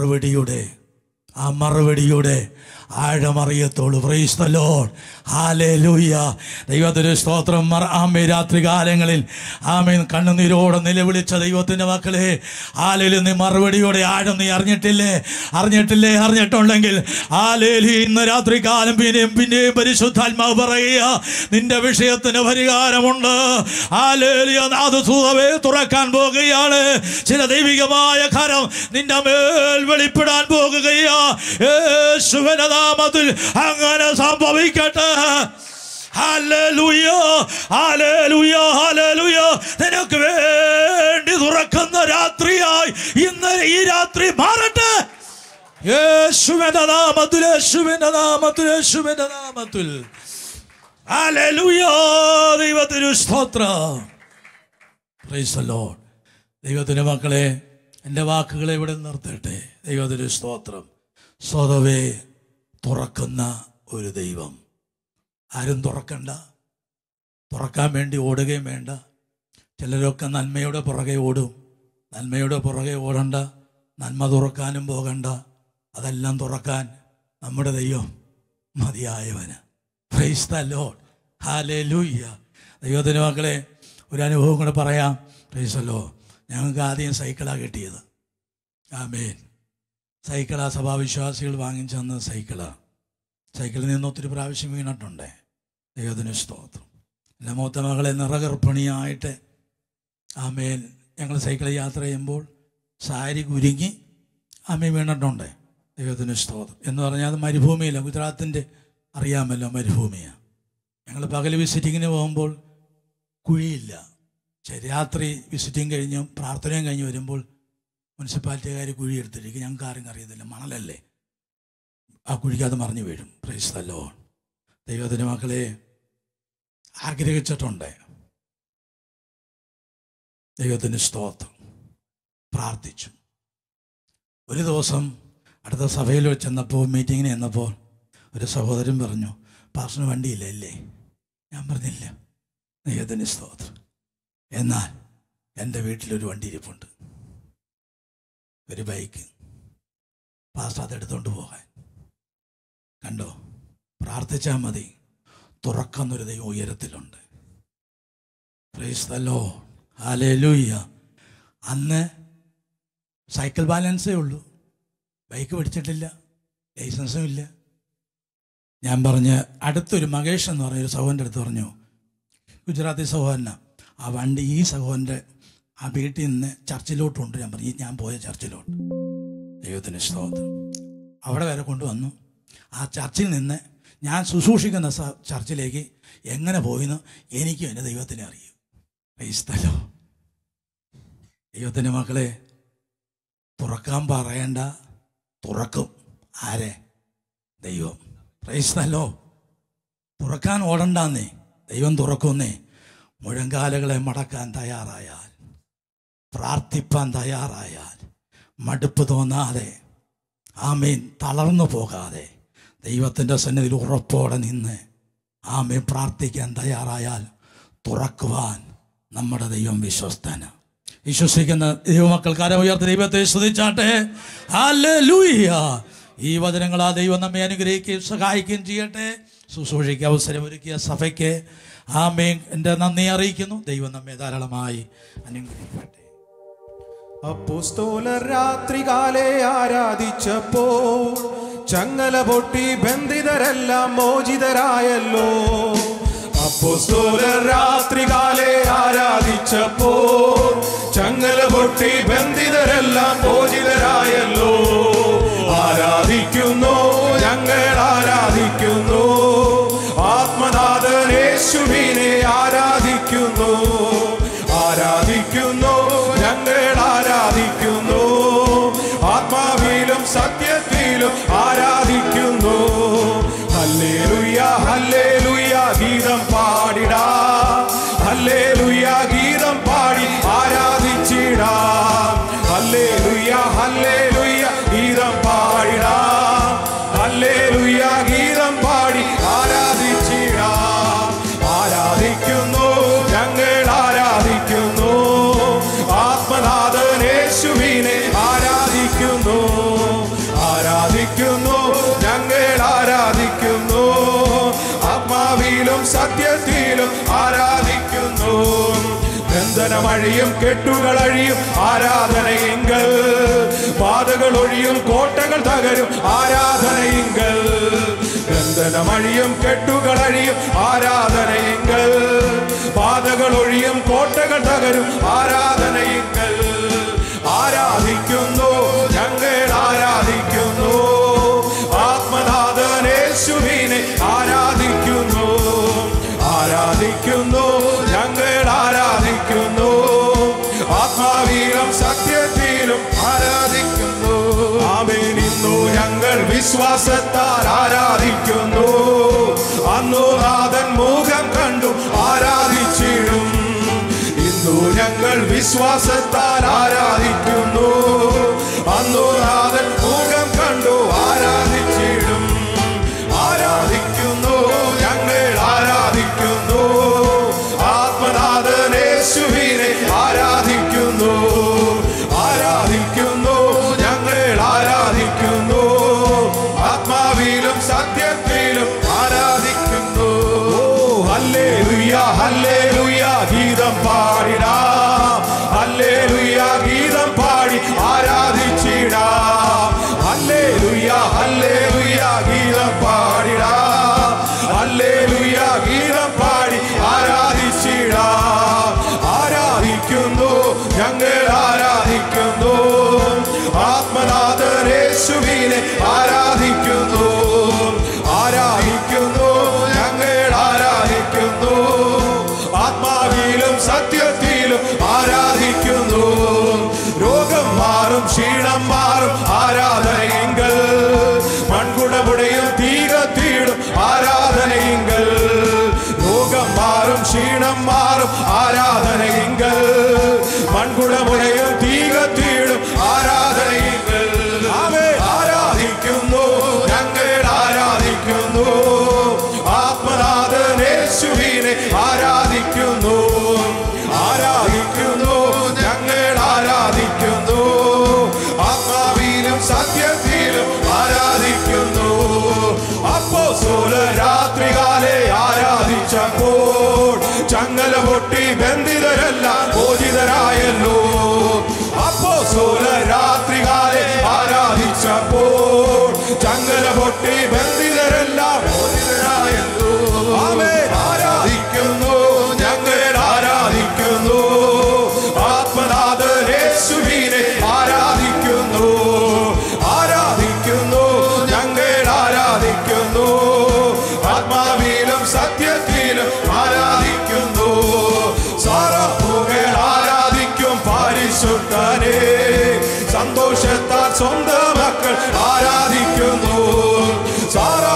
S2: മറുപടിയുടെ ആഴമറിയത്തുള്ളൂ. Praise the Lord. ഹല്ലേലൂയ. ദൈവത്തിന്റെ സ്തോത്രം. രാത്രികാലങ്ങളിൽ കണ്ണുനീരോടെ നിലവിളിച്ച ദൈവത്തിന്റെ മക്കളെ, ഹല്ലേലൂയ, നീ മറുപടിയുടെ ആഴം നീ അറിഞ്ഞിട്ടുണ്ടെങ്കിൽ ഹല്ലേലൂയ, ഇന്ന് രാത്രികാലം പിന്നെയും പരിശുദ്ധാത്മാവ് പറയുക, നിന്റെ വിഷയത്തിന് പരിഹാരമുണ്ട്. ഹല്ലേലൂയ. അത് സുഖമേ തുറക്കാൻ പോകുകയാണ്. ചില ദൈവികമായ കരം നിന്റെ മേൽ വെളിപ്പെടാൻ പോകുകയാ. യേശുവിന്റെ നാമത്തിൽ അങ്ങനെ സംഭവിക്കട്ടെ. ഹല്ലേലൂയ, ഹല്ലേലൂയ, ഹല്ലേലൂയ. നിനക്ക് വേണ്ടി തുറക്കുന്ന രാത്രിയായി ഇന്ന് ഈ രാത്രി മാറട്ടെ. യേശുവിന്റെ നാമത്തിൽ, യേശുവിന്റെ നാമത്തിൽ. ഹല്ലേലൂയ. ദൈവത്തിന് സ്തോത്രം. Praise the Lord. ദൈവത്തിന്റെ മക്കളെ, എൻ്റെ വാക്കുകളെ ഇവിടെ നിർത്തട്ടെ. ദൈവത്തിന് സ്തോത്രം. സ്വതവേ തുറക്കുന്ന ഒരു ദൈവം. ആരും തുറക്കാൻ വേണ്ടി ഓടുകയും വേണ്ട. ചിലരൊക്കെ നന്മയുടെ പുറകെ ഓടും. നന്മയുടെ പുറകെ ഓടണ്ട. നന്മ തുറക്കാനും പോകണ്ട, അതെല്ലാം തുറക്കാൻ നമ്മുടെ ദൈവം മതിയായവന്. പ്രൈസ് ദി ലോർഡ്, ഹല്ലേലൂയ. ദൈവത്തിൻ്റെ മക്കളെ, ഒരു അനുഭവം കൂടെ പറയാം. Praise the lord. ഞങ്ങൾക്ക് ആദ്യം സൈക്കിളാണ് കിട്ടിയത്. ആമേൻ. സൈക്കിളാ സഭാവിശ്വാസികൾ വാങ്ങിച്ചെന്ന സൈക്കിളാണ്. സൈക്കിളിൽ നിന്ന് ഒത്തിരി പ്രാവശ്യം വീണിട്ടുണ്ട്. ദൈവത്തിന് സ്തോത്രം. എൻ്റെ മൂത്ത മകളെ നിറഗർഭിണിയായിട്ട് ആമേൻ ഞങ്ങൾ സൈക്കിളിൽ യാത്ര ചെയ്യുമ്പോൾ സാരി കുരുങ്ങി ആമേൻ വീണിട്ടുണ്ട്. ദൈവത്തിന് സ്തോത്രം. എന്ന് പറഞ്ഞാൽ അത് മരുഭൂമിയില്ല, ഗുജറാത്തിൻ്റെ അറിയാമല്ലോ മരുഭൂമിയാണ്. ഞങ്ങൾ പകൽ വിസിറ്റിങ്ങിന് പോകുമ്പോൾ കുഴിയില്ല. രാത്രി വിസിറ്റിങ് കഴിഞ്ഞ് പ്രാർത്ഥനയും കഴിഞ്ഞ് വരുമ്പോൾ മുനിസിപ്പാലിറ്റിക്കാർ കുഴി എടുത്തിരിക്കും. ഞങ്ങൾക്ക് ആരും അറിയത്തില്ല, മണലല്ലേ, ആ കുഴിക്കകത്ത് മറിഞ്ഞു വീഴും. Praise the lord. ദൈവത്തിൻ്റെ മക്കളെ ആഗ്രഹിച്ചിട്ടുണ്ട്. ദൈവത്തിന് സ്തോത്രം. പ്രാർത്ഥിച്ചു. ഒരു ദിവസം അടുത്ത സഭയിൽ ചെന്നപ്പോൾ, മീറ്റിങ്ങിന് ചെന്നപ്പോൾ ഒരു സഹോദരൻ പറഞ്ഞു, പാസ്റ്ററിന് വണ്ടിയില്ല അല്ലേ? ഞാൻ പറഞ്ഞില്ല. ദൈവത്തിന് സ്തോത്രം. എന്നാൽ എൻ്റെ വീട്ടിലൊരു വണ്ടി ഇരിപ്പുണ്ട്, ഒരു ബൈക്ക്. പാസ്റ്റർ അതെടുത്തോണ്ട് പോകാൻ. കണ്ടോ, പ്രാർത്ഥിച്ചാൽ മതി, തുറക്കുന്നൊരു ദൈവം ഉയരത്തിലുണ്ട്. പ്രൈസ് ദി ലോർഡ്, ഹല്ലേലൂയ. അന്ന് സൈക്കിൾ ബാലൻസേ ഉള്ളൂ, ബൈക്ക് പഠിച്ചിട്ടില്ല, ലൈസൻസും ഇല്ല. ഞാൻ പറഞ്ഞ് അടുത്തൊരു മകേഷ് എന്ന് പറഞ്ഞൊരു സഹോദരൻ്റെ അടുത്ത് പറഞ്ഞു, ഗുജറാത്തി സഹോദരനാ, ആ വണ്ടി ഈ സഹോദരൻ്റെ ആ വീട്ടിൽ നിന്ന് ചർച്ചിലോട്ടുണ്ട്. ഞാൻ പറഞ്ഞു, ഞാൻ പോയ ചർച്ചിലോട്ട്. ദൈവത്തിന് സ്തോത്രം. അവിടെ വരെ കൊണ്ടുവന്നു. ആ ചർച്ചിൽ നിന്ന് ഞാൻ ശുശ്രൂഷിക്കുന്ന ചർച്ചിലേക്ക് എങ്ങനെ പോയിന്ന് എനിക്കും എൻ്റെ ദൈവത്തിനെ അറിയും. Praise the lord. ദൈവത്തിൻ്റെ മക്കളെ, തുറക്കാൻ പറയണ്ട, തുറക്കും. ആരെ? ദൈവം. Praise the lord. തുറക്കാൻ ഓടണ്ടെന്നേ, ദൈവം തുറക്കുന്നേ. മുഴങ്കാലുകളെ മടക്കാൻ തയ്യാറായാൽ, പ്രാർത്ഥിപ്പാൻ തയ്യാറായാൽ, മടുപ്പ് തോന്നാതെ, ആമേൻ തളർന്നു പോകാതെ, ദൈവത്തിൻ്റെ സന്നിധിയിൽ ഉറപ്പോടെ നിന്ന് ആമേൻ പ്രാർത്ഥിക്കാൻ തയ്യാറായാൽ തുറക്കുവാൻ നമ്മുടെ ദൈവം വിശ്വസ്തന. വിശ്വസിക്കുന്ന ദൈവമക്കൾ കരം ഉയർത്തി ദൈവത്തെ സ്തുതിച്ചാട്ടെ. ഹല്ലേലൂയ. ഈ വചനങ്ങൾ ആ ദൈവം നമ്മെ അനുഗ്രഹിക്കുകയും സഹായിക്കുകയും ചെയ്യട്ടെ. ശുശ്രൂഷയ്ക്ക് അവസരമൊരുക്കിയ സഭയ്ക്ക് ആമേൻ എൻ്റെ നന്ദി അറിയിക്കുന്നു. ദൈവം നമ്മെ ധാരാളമായി അനുഗ്രഹിക്കട്ടെ.
S3: അപ്പോസ്തലർ രാത്രികാലെ ആരാധിച്ചപ്പോൾ ചങ്ങല പൊട്ടി ബന്ധിതരെല്ലാം മോചിതരായല്ലോ. അപ്പോസ്തലർ രാത്രികാലെ ആരാധിച്ചപ്പോൾ ചങ്ങല പൊട്ടി ബന്ധിതരെല്ലാം മോചിതരായല്ലോ. ആരാധിക്കുന്നു, ഞങ്ങൾ ആരാധിക്കുന്നു, ആത്മനാഥൻ യേശുവിനെ ആരാധിക്കുന്നു. ആരാധിക്കുന്നു, ഞങ്ങൾ ആരാധിക്കുന്നു, ആത്മാവിലും സത്യത്തിലും ആരാധിക്കുന്നു. ഹല്ലേലൂയ, ഹല്ലേലൂയ ഗീതം പാടിടാ, ഹല്ലേലൂയ ഗീതം പാടി ആരാധിച്ചിടാ. ഹല്ലേലൂയ, ഹല്ലേലൂയ ഗീതം പാടിടാ, ഹല്ലേലൂയ ഗീതം പാടി ആരാധിച്ചിടാ. ആരാധിക്കുന്നു, ഞങ്ങൾ ആരാധിക്കുന്നു, ആത്മനാഥൻ യേശുവിനെ ആരാധിക്കുന്നു. ആരാധിക്കുന്നു, ഞങ്ങൾ ആരാധിക്കുന്നു, ആത്മാവിലും സത്യത്തിലും ആരാധിക്കുന്നു. ബന്ധനമഴിയും കെട്ടുകളഴിയും ആരാധനയിങ്കൽ, പാതകൾ ഒഴിയും കോട്ടകൾ തകരും ആരാധനയിങ്കൽ. ബന്ധനമഴിയും കെട്ടുകളഴിയും ആരാധനയിങ്കൽ, പാതകൾ ഒഴിയും കോട്ടകൾ തകരും ആരാധനയിങ്കൽ. ആരാധിക്കുന്നു, ഞങ്ങൾ ആരാധിക്കുന്നു, ആത്മനാഥൻ യേശുവിനെ ആരാധിക്കുന്നു. ആരാധിക്കുന്നു, ഞങ്ങൾ ആരാധിക്കുന്നു, ആത്മാവിലും സത്യത്തിലും ആരാധിക്കുന്നു. ആമേൻ. ഇന്നു ഞങ്ങൾ വിശ്വാസത്താൽ ആരാധിക്കുന്നു, അന്നു നാഥൻ മുഖം കണ്ടു ആരാധിച്ചിടും. ഇന്നു ഞങ്ങൾ വിശ്വാസത്താൽ ആരാധിക്കുന്നു, അന്നു നാഥൻ മുഖം കണ്ടു ആരാധിച്ചിടും. ആരാധിക്കുന്നു, ഞങ്ങൾ ആരാധിക്കുന്നു, ആത്മനാഥൻ യേശുവിനെ ആരാധിക്കുന്നു. ആരാധിക്കുന്നു, ഞങ്ങൾ ചങ്ങല പൊട്ടി ബന്ധിതരെല്ലാം മോചിതരായല്ലോ. ആമേൻ. ആരാധിക്കുന്നു, ഞങ്ങൾ ആരാധിക്കുന്നു. ആത്മനാഥൻ യേശുവിനെ ആരാധിക്കുന്നു. ആരാധിക്കുന്നു, ഞങ്ങൾ ആരാധിക്കുന്നു. ആത്മാവിലും സത്യത്തിലും ആരാധിക്കുന്നു. സാറാപ്പുകൾ ആരാധിക്കും പരിശുദ്ധനെ. സന്തോഷത്താൽ സ്വന്തം മക്കൾ ആരാധിക്കുന്നു. സാറാ